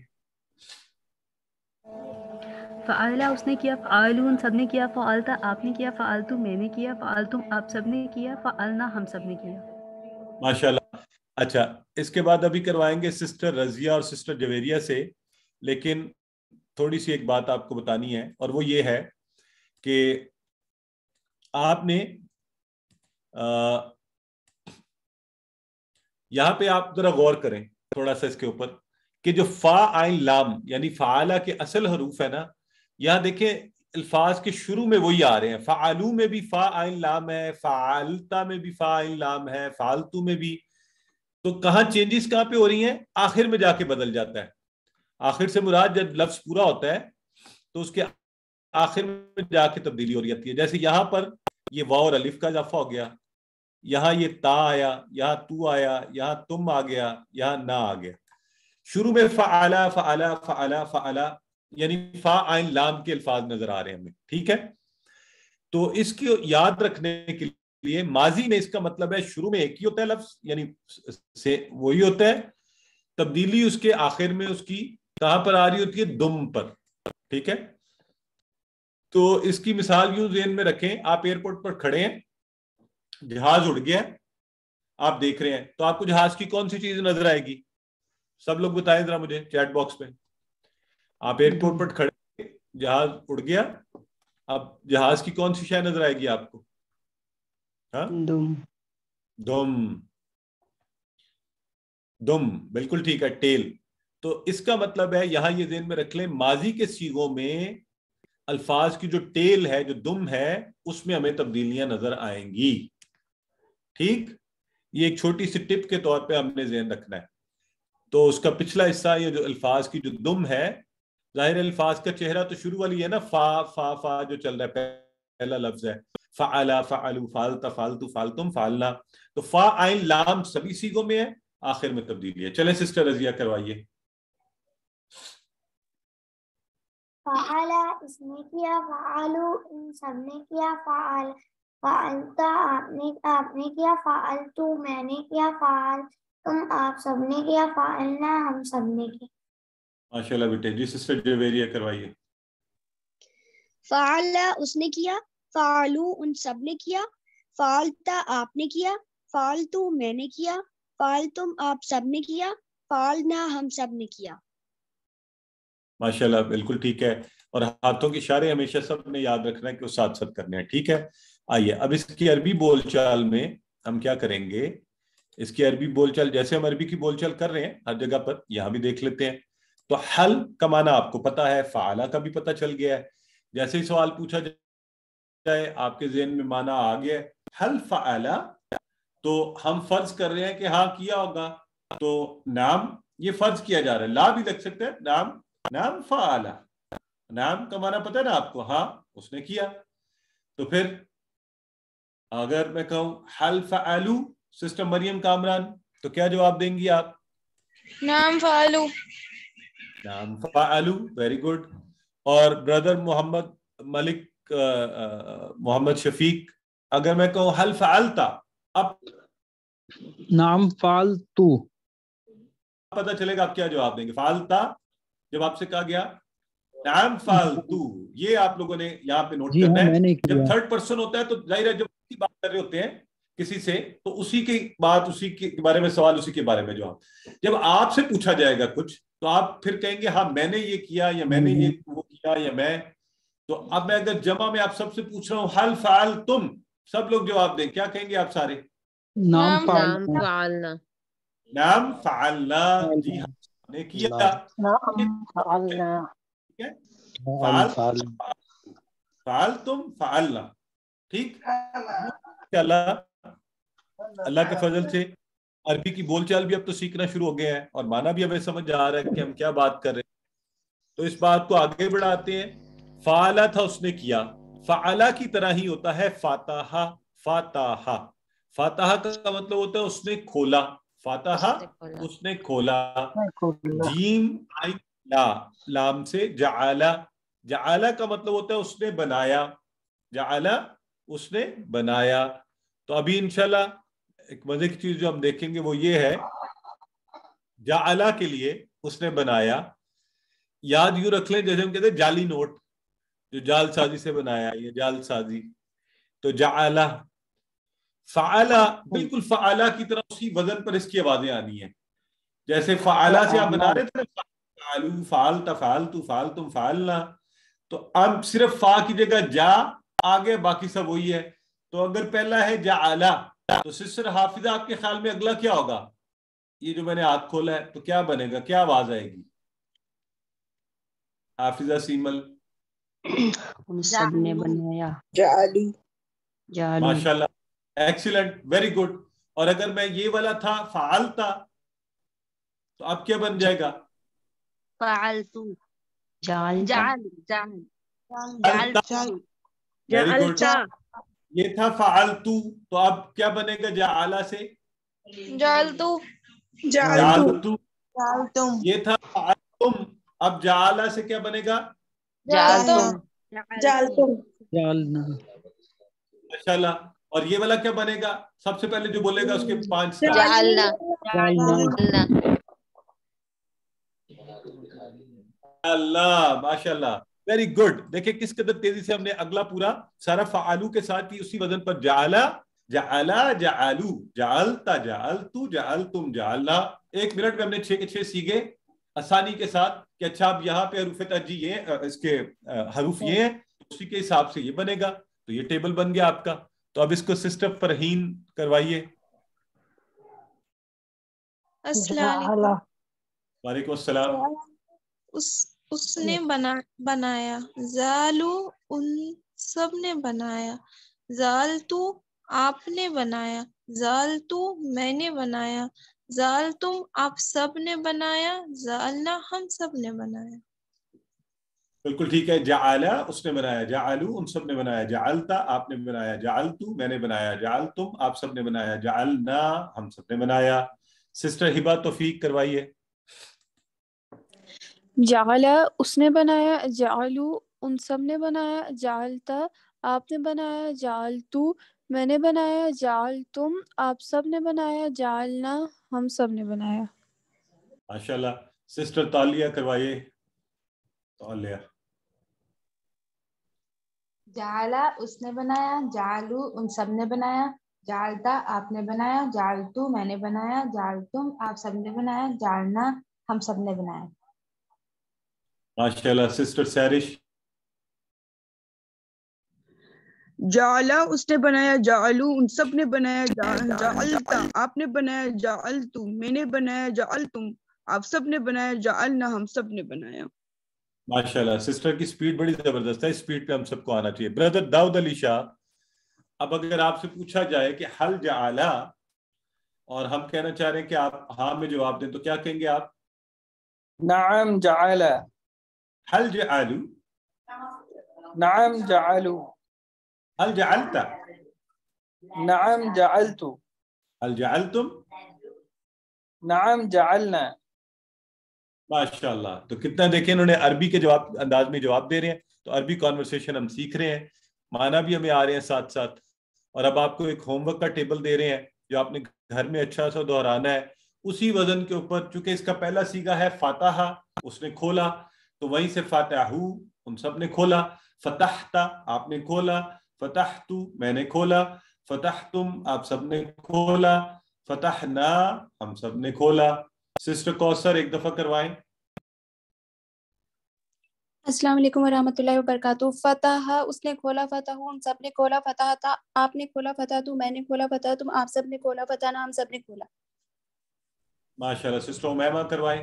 فعلا اس نے کیا، فعلو ان سب نے کیا، فعلتا آپ نے کیا، فعلتو میں نے کیا، فعلتم آپ سب نے کیا، فعلنا ہم سب نے کیا. ماشاءاللہ. اچھا اس کے بعد ابھی کروائیں گے سسٹر رضیہ اور سسٹر جویریہ سے، لیکن تھوڑی سی ایک بات آپ کو بتانی ہے، اور وہ یہ ہے کہ آپ نے یہاں پہ آپ ذرا غور کریں تھوڑا سا اس کے اوپر کہ جو فا عین لام یعنی فعلا کے اصل حروف ہے نا، یہاں دیکھیں الفاظ کے شروع میں وہی آ رہے ہیں. فعلو میں بھی فا عین لام ہے، فعلتا میں بھی فا عین لام ہے، فعلتو میں بھی. تو کہاں چینجز کہاں پہ ہو رہی ہیں؟ آخر میں جا کے بدل جاتا ہے. آخر سے مراد جب لفظ پورا ہوتا ہے تو اس کے آخر میں جا کے تبدیلی ہو جاتی ہے. جیسے یہاں پر یہ واو اور الف کا اضافہ ہو گیا، یہاں یہ تا آیا، یہاں تو آیا، یہاں تم آ گیا، یہاں نہ آ گیا. شروع میں فعلا فعلا فعلا فعلا یعنی فا عین لام کے الفاظ نظر آ رہے ہیں ہمیں. ٹھیک ہے، تو اس کو یاد رکھنے کے لیے ماضی میں اس کا مطلب ہے شروع میں ایک ہی ہوتا ہے لفظ یعنی وہی ہوتا ہے، تبدیلی اس کے آخر میں اس کی کہاں پر آ رہی ہوتی ہے؟ دم پر. ٹھیک ہے، تو اس کی مثال یوں ذہن میں رکھیں، آپ ایئرپورٹ پر کھڑے ہیں، جہاز اڑ گیا، آپ دیکھ رہے ہیں، تو آپ کو جہاز کی کون سی چیز نظر آئے گی؟ سب لوگ بتائیں ذرا مجھے چیٹ باکس میں. آپ ایئرپورٹ پر کھڑے، جہاز اڑ گیا، اب جہاز کی کون سی شے نظر آئے گی آپ کو؟ ہاں دم. دم بالکل ٹھیک ہے، ٹیل. تو اس کا مطلب ہے یہاں یہ ذہن میں رکھ لیں ماضی کے صیغوں میں الفاظ کی جو ٹیل ہے، جو دم ہے، اس میں ہمیں تبدیلیاں نظر آئیں گی. ٹھیک، یہ ایک چھوٹی سی ٹپ کے طور پہ ہم نے ذہن رکھنا ہے. تو اس کا پچھلا حصہ یہ جو الفاظ کی جو دم ہے، ظاہر الفاظ کا چہرہ تو شروع والی ہے نا، فا فا فا جو چل رہا ہے پہلا لفظ ہے، فعلا فعلو فعلتا فعلتو فعلتم فعلنا. تو فا عین لام سبھی صیغوں میں ہے، آخر میں تبدیلی ہے. چلیں سسٹر رضیہ کروائیے. فعلا उसने किया, فعلو उन सब ने किया, فعلتا आपने किया, فعلتو मैंने किया, فعل तुम आप सब ने किया, فعلنا हम सब ने किया. माशाल्लाह बेटे. जी सिस्टर जवेरिया करवाइए. फ़अला उसने किया, फ़अलू उन सब ने किया, फ़अलता आपने किया, फ़अलतू मैंने किया, फ़अलतुम आप सब ने किया, फ़अलना हम सब ने किया. माशाल्लाह बिल्कुल ठीक है. और हाथों के इशारे हमेशा सबने याद रखना है कि वो साथ साथ करने हैं. ठीक है. आइए अब इसकी अरबी बोलचाल में हम क्या करेंगे. इसकी अरबी बोलचाल जैसे हम अरबी की बोलचाल कर रहे हैं हर जगह पर, यहाँ भी देख लेते हैं. तो हल का माना आपको पता है, फ़अला का भी पता चल गया है. जैसे ही सवाल पूछा जाए आपके ज़हन में माना आ गया है हल फ़अला, तो हम फर्ज कर रहे हैं कि हाँ किया होगा. तो नाम ये फर्ज किया जा रहा है, ला भी लग सकता है. नाम नाम फ़अला, नाम का माना पता है ना आपको, हाँ उसने किया. तो फिर अगर मैं कहूं हल फ़अलू, सिस्टर मरियम कामरान, तो क्या जवाब देंगी आप. नाम फ़अलू. नाम फ़अलू, वेरी गुड. और ब्रदर मोहम्मद मलिक मोहम्मद शफीक, अगर मैं कहूं हल फ़अलता, अब नाम फ़अलतू. पता चलेगा आप क्या जवाब देंगे. फ़अलता जब आपसे कहा गया नाम फ़अलतू, ये आप लोगों ने यहाँ पे नोट जी करना हाँ, है. मैंने किया. जब थर्ड पर्सन होता है तो जाहिर है जब उसकी बात कर रहे होते हैं किसी से, तो उसी की बात, उसी के बारे में सवाल, उसी के बारे में जवाब. जब आपसे पूछा जाएगा कुछ तो आप फिर कहेंगे हाँ मैंने ये किया, या मैंने ये वो किया, या मैं. तो अब मैं अगर जमा में आप सबसे पूछ रहा हूँ हल फ़अल तुम, सब लोग जवाब दें, क्या कहेंगे आप सारे. नाम नाम फ़अलना. फ़अलना. नाम फ़अलना, जी हाँ ने किया. ठीक है. फ़अल फ़अल तुम फ़अलना. ठीक. अल्लाह के फजल से अरबी की बोलचाल भी अब तो सीखना शुरू हो गया है, और माना भी हमें समझ आ रहा है कि हम क्या बात कर रहे हैं. तो इस बात को आगे बढ़ाते हैं. फ़अला था उसने किया, फ़अला की तरह ही होता है फ़ातहा. फ़ातहा, फ़ातहा का मतलब होता है उसने खोला. फ़ातहा उसने खोला. जीम आइन ला, लाम से जआला. जआला का मतलब होता है उसने बनाया. जआला उसने बनाया. तो अभी इंशाल्लाह एक मजे की चीज जो हम देखेंगे वो ये है, जाअला के लिए उसने बनाया. याद यूं रख लें जैसे हम कहते हैं जाली नोट, जो जालसाजी से बनाया, ये जालसाजी. तो जाअला. फ़अला, बिल्कुल फ़अला की तरह उसी वजन पर इसकी आवाजें आनी है. जैसे फ़अला से आप बना रहे थे ना, फ़अलू, फ़अलता, फ़अलतू, फ़अलतुम, फ़अलना. तो अब सिर्फ फा की जगह जा आगे, बाकी सब वही है. तो अगर पहला है जाअला, तो सिस्टर हाफिजा आपके ख्याल में अगला क्या होगा. ये जो मैंने हाथ खोला है तो क्या बनेगा, क्या आवाज आएगी. हाफिजा सीमल. उन सब ने बनाया. जालू. माशाल्लाह, एक्सीलेंट, वेरी गुड. और अगर मैं ये वाला था फ़अलता, तो अब क्या बन जाएगा. फ़अलतू. जाल वेरी गुड. ये था फ़अलतू, तो अब क्या बनेगा जाअला से. जालतू. जालतू. ये था फ़अलतुम, अब जाअला से क्या बनेगा. जालना. माशाल्लाह. और ये वाला क्या बनेगा, सबसे पहले जो बोलेगा उसके 5 स्टार. अल्लाह, माशाल्लाह, वेरी गुड. देखिए किस कदर तेजी से हमने अगला पूरा सारा फ़अलू के साथ ही उसी वजन पर जाअला, जाअला, जाअलू, जाअलता, जाअलतू, जाअलतुम, जाअलना. 1 मिनट में हमने 6 के 6 सीखे आसानी के साथ कि अच्छा अब यहाँ पे हरूफ तर्जी ये इसके हरूफ ये हैं, उसी के हिसाब से ये बनेगा. तो ये टेबल बन गया आपका. तो अब इसको सिस्टर फरहीन करवाइए. वालेकुम अस्सलाम. उसने बनाया. जालू उन सब ने बनाया. जालतू आपने बनाया. जालतू मैंने बनाया. जालतुम आप सब ने बनाया. जालना हम सब ने बनाया. बिल्कुल ठीक है. जाअला उसने बनाया, जाअलू उन सब ने बनाया, जाअलता आपने बनाया, जाअलतू मैंने बनाया, जाअलतुम आप सब ने बनाया, जाअलना हम सब ने बनाया. सिस्टर हिबा तौफीक करवाइए. جعلا اس نے بنایا، جعلو ان سب نے بنایا، جعلتا آپ نے بنایا، جعلتو میں نے بنایا، جعلتم آپ سب نے بنایا، جعلنا ہم سب نے بنایا۔ ماشاءاللہ، سسٹر تالیہ کروائیے۔ تالیہ جعلا اس نے بنایا، جعلو ان سب نے بنایا، جعلتا آپ نے بنایا، جعلتو میں نے بنایا، جعلتم آپ سب نے بنایا، جعلنا ہم سب نے بنایا۔ ماشاءاللہ، سسٹر سیرش۔ جعلا اس نے بنایا، جعلو ان سب نے بنایا، جعلتا آپ نے بنایا، جعلتو میں نے بنایا، جعلتم آپ سب نے بنایا، جعلنا ہم سب نے بنایا۔ ماشاءاللہ، سسٹر کی سپیڈ بڑی زبردست ہے، سپیڈ پہ ہم سب کو آنا چاہیے۔ بردر داؤد علی شاہ، اب اگر آپ سے پوچھا جائے کہ حل جعلا، اور ہم کہنا چاہ رہے ہیں کہ آپ ہاں میں جواب دیں، تو کیا کہیں گے آپ؟ نعم جعلا، حل جعلو، نعم جعلو، حل جعلتا، نعم جعلتو، حل جعلتم۔ نعم جعلنا۔ ماشاءاللہ، تو کتنا دیکھیں انہوں نے عربی کے جواب انداز میں جواب دے رہے ہیں، تو عربی کانورسیشن ہم سیکھ رہے ہیں، معنی بھی ہمیں آ رہے ہیں ساتھ ساتھ، اور اب آپ کو ایک ہوم ورک کا ٹیبل دے رہے ہیں جو آپ نے گھر میں اچھا سا دہرانا ہے، اسی وزن کے اوپر، چونکہ اس کا پہلا صیغہ ہے فاتحہ، اس نے کھولا، تو وہیں سے فاتحو ان سب نے کھولا، فتحتا آپ نے کھولا، فتحتو میں نے کھولا، فتحتم آپ سب نے کھولا، فتحنا ہم سب نے کھولا۔ سسٹر کوثر ایک دفعہ کروائیں۔ السلام علیکم ورحمۃ اللہ وبرکاتہ۔ فتح اس نے کھولا، فتح ان سب نے کھولا، فتح تھا آپ نے کھولا، فتح تو میں نے کھولا، فتح تم آپ سب نے کھولا، فتح نا ہم سب نے کھولا۔ ماشاءاللہ، سسٹر امیمہ کروائیں۔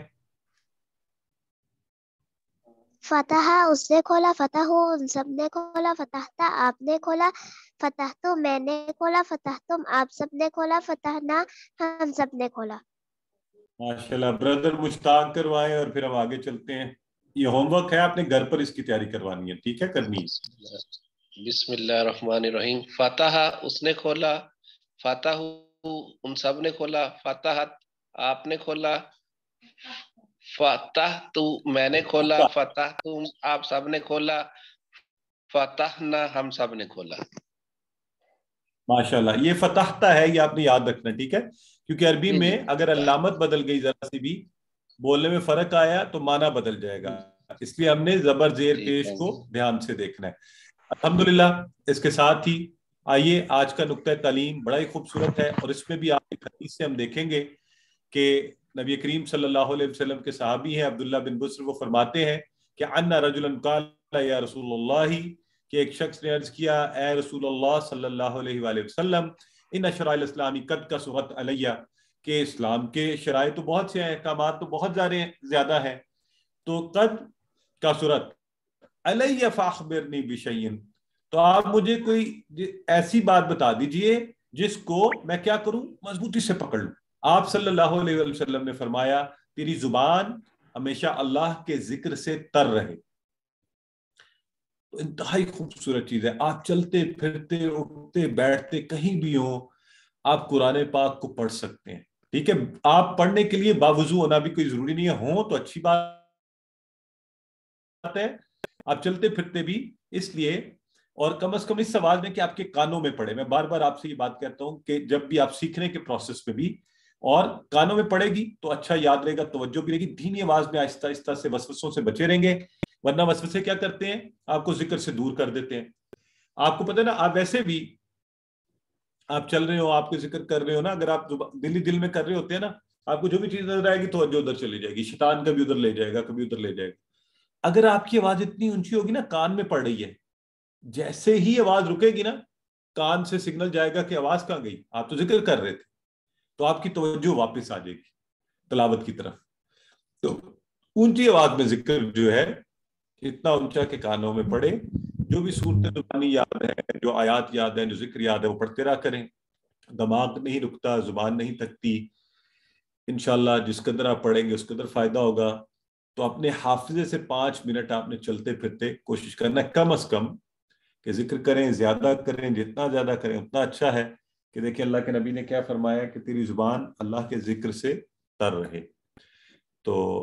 فتح اس نے کھولا، فتح ان سب نے کھولا، فتحتا آپ نے کھولا، فتح تو میں نے کھولا، فتح تم آپ سب نے کھولا، فتح نہ ہم سب نے کھولا۔ ماشاءاللہ، بردر مشتاق کروائیں، اور پھر ہم آگے چلتے ہیں۔ یہ ہوم ورک ہے، آپ نے گھر پر اس کی تیاری کروانی ہے، ٹھیک ہے، کرنی ہے۔ بسم اللہ الرحمن الرحیم۔ فتح اس نے کھولا، فتح ان سب نے کھولا، فتحت آپ نے کھولا، فتح تو میں نے کھولا، فتح تم آپ سب نے کھولا، فتحنا ہم سب نے کھولا۔ ماشاءاللہ، یہ فتحتا ہے، یہ آپ نے یاد رکھنا، ٹھیک ہے، کیونکہ عربی میں اگر علامت بدل گئی ذرا سی بھی، بولنے میں فرق آیا تو معنی بدل جائے گا، اس لیے ہم نے زبر زیر پیش کو دھیان سے دیکھنا ہے۔ الحمدللہ، اس کے ساتھ ہی آئیے آج کا نقطہ تعلیم بڑا ہی خوبصورت ہے، اور اس میں بھی آپ کی حدیث سے ہم دیکھیں گے کہ نبی کریم صلی اللہ علیہ وسلم کے صحابی ہیں عبداللہ بن بسر، وہ فرماتے ہیں کہ انا رجلا قال یا رسول اللہ، کہ ایک شخص نے عرض کیا اے رسول اللہ صلی اللہ علیہ وآلہ وسلم، ان شرائع الاسلامی قد کثرت علیہ، کہ اسلام کے شرائع تو بہت سے ہیں، احکامات تو بہت زیادہ ہیں، تو قد کثرت علیہ فاخبرنی بشیء، تو آپ مجھے کوئی ایسی بات بتا دیجئے جس کو میں کیا کروں، مضبوطی سے پکڑ لوں۔ آپ صلی اللہ علیہ وسلم نے فرمایا تیری زبان ہمیشہ اللہ کے ذکر سے تر رہے۔ تو انتہائی خوبصورت چیز ہے، آپ چلتے پھرتے اٹھتے بیٹھتے کہیں بھی ہوں، آپ قرآن پاک کو پڑھ سکتے ہیں، ٹھیک ہے، آپ پڑھنے کے لیے باوضو ہونا بھی کوئی ضروری نہیں ہے، ہوں تو اچھی بات ہے، آپ چلتے پھرتے بھی اس لیے، اور کم از کم اس سوال میں کہ آپ کے کانوں میں پڑے۔ میں بار بار آپ سے یہ بات کہتا ہوں کہ جب بھی آپ سیکھنے کے پروسیس میں بھی اور کانوں میں پڑے گی تو اچھا یاد رہے گا، توجہ بھی رہے گی، دھیمی آواز میں آہستہ آہستہ سے وسوسوں سے بچے رہیں گے، ورنہ وسوسے کیا کرتے ہیں، آپ کو ذکر سے دور کر دیتے ہیں۔ آپ کو پتہ ہے نا، آپ ویسے بھی آپ چل رہے ہو، آپ کو ذکر کر رہے ہو نا، اگر آپ دل میں کر رہے ہوتے ہیں نا، آپ کو جو بھی چیز نظر آئے گی توجہ ادھر چلی جائے گی، شیطان کبھی ادھر لے جائے گا، کبھی ادھر لے جائے گا۔ اگر آپ کی آواز اتنی اونچی ہوگی نا، کان میں پڑ رہی ہے، جیسے ہی آواز رکے گی نا، کان سے سگنل جائے گا کہ آواز کہاں گئی، آپ تو ذکر کر رہے تھے، تو آپ کی توجہ واپس آ جائے گی تلاوت کی طرف۔ تو اونچی آواز میں ذکر جو ہے اتنا اونچا کہ کانوں میں پڑے، جو بھی صورت زبانی یاد ہے، جو آیات یاد ہیں، جو ذکر یاد ہے، وہ پڑھتے رہا کریں، دماغ نہیں رکتا، زبان نہیں تھکتی، انشاءاللہ جس قدر آپ پڑھیں گے اس قدر فائدہ ہوگا۔ تو اپنے حافظے سے 5 منٹ آپ نے چلتے پھرتے کوشش کرنا ہے کم از کم کہ ذکر کریں، زیادہ کریں، جتنا زیادہ کریں اتنا اچھا ہے، کہ دیکھیں اللہ کے نبی نے کیا فرمایا کہ تیری زبان اللہ کے ذکر سے تر رہے۔ تو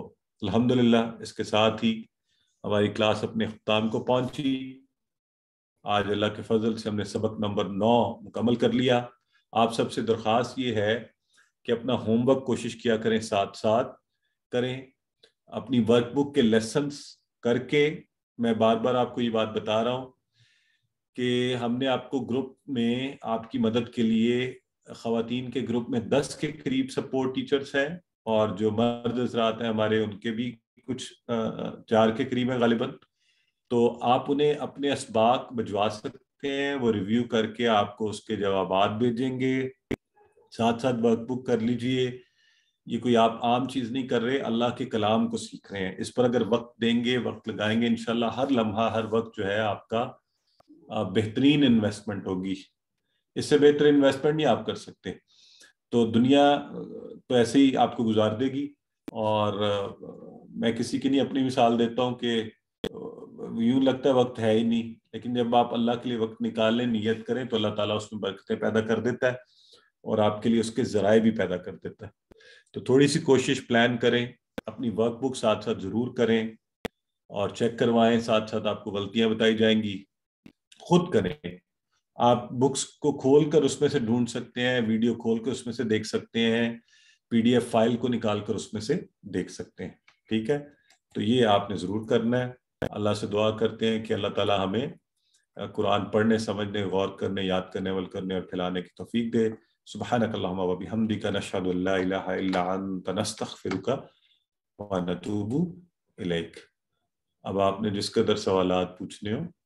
الحمدللہ اس کے ساتھ ہی ہماری کلاس اپنے اختتام کو پہنچی. آج اللہ کے فضل سے ہم نے سبق نمبر 9 مکمل کر لیا. آپ سب سے درخواست یہ ہے کہ اپنا ہوم ورک کوشش کیا کریں، ساتھ ساتھ کریں. اپنی ورک بک کے لیسنز کر کے، میں بار بار آپ کو یہ بات بتا رہا ہوں کہ ہم نے آپ کو گروپ میں آپ کی مدد کے لیے، خواتین کے گروپ میں 10 کے قریب سپورٹ ٹیچرز ہیں، اور جو مرد حضرات ہیں ہمارے ان کے بھی کچھ 4 کے قریب ہیں غالباً. تو آپ انہیں اپنے اسباق بھجوا سکتے ہیں، وہ ریویو کر کے آپ کو اس کے جوابات بھیجیں گے. ساتھ ساتھ ورک بک کر لیجئے. یہ کوئی آپ عام چیز نہیں کر رہے، اللہ کے کلام کو سیکھ رہے ہیں. اس پر اگر وقت دیں گے، وقت لگائیں گے، انشاءاللہ ہر لمحہ ہر وقت جو ہے آپ کا بہترین انویسٹمنٹ ہوگی. اس سے بہتر انویسٹمنٹ نہیں آپ کر سکتے. تو دنیا تو ایسے ہی آپ کو گزار دے گی. اور میں کسی کی نہیں اپنی مثال دیتا ہوں کہ یوں لگتا ہے وقت ہے ہی نہیں، لیکن جب آپ اللہ کے لیے وقت نکالیں، نیت کریں، تو اللہ تعالیٰ اس میں برکتیں پیدا کر دیتا ہے اور آپ کے لیے اس کے ذرائع بھی پیدا کر دیتا ہے. تو تھوڑی سی کوشش پلان کریں، اپنی ورک بک ساتھ ساتھ ضرور کریں اور چیک کروائیں. ساتھ ساتھ آپ کو غلطیاں بتائی جائیں گی، خود کریں. آپ بکس کو کھول کر اس میں سے ڈھونڈ سکتے ہیں، ویڈیو کھول کر اس میں سے دیکھ سکتے ہیں، PDF فائل کو نکال کر اس میں سے دیکھ سکتے ہیں. ٹھیک ہے، تو یہ آپ نے ضرور کرنا ہے. اللہ سے دعا کرتے ہیں کہ اللہ تعالیٰ ہمیں قرآن پڑھنے، سمجھنے، غور کرنے، یاد کرنے، عمل کرنے اور پھیلانے کی توفیق دے. سبحانک اللہم و بحمدک، نشہد ان لا الہ الا انت، نستغفرک و نتوب الیک. اب آپ نے جس قدر سوالات پوچھنے ہو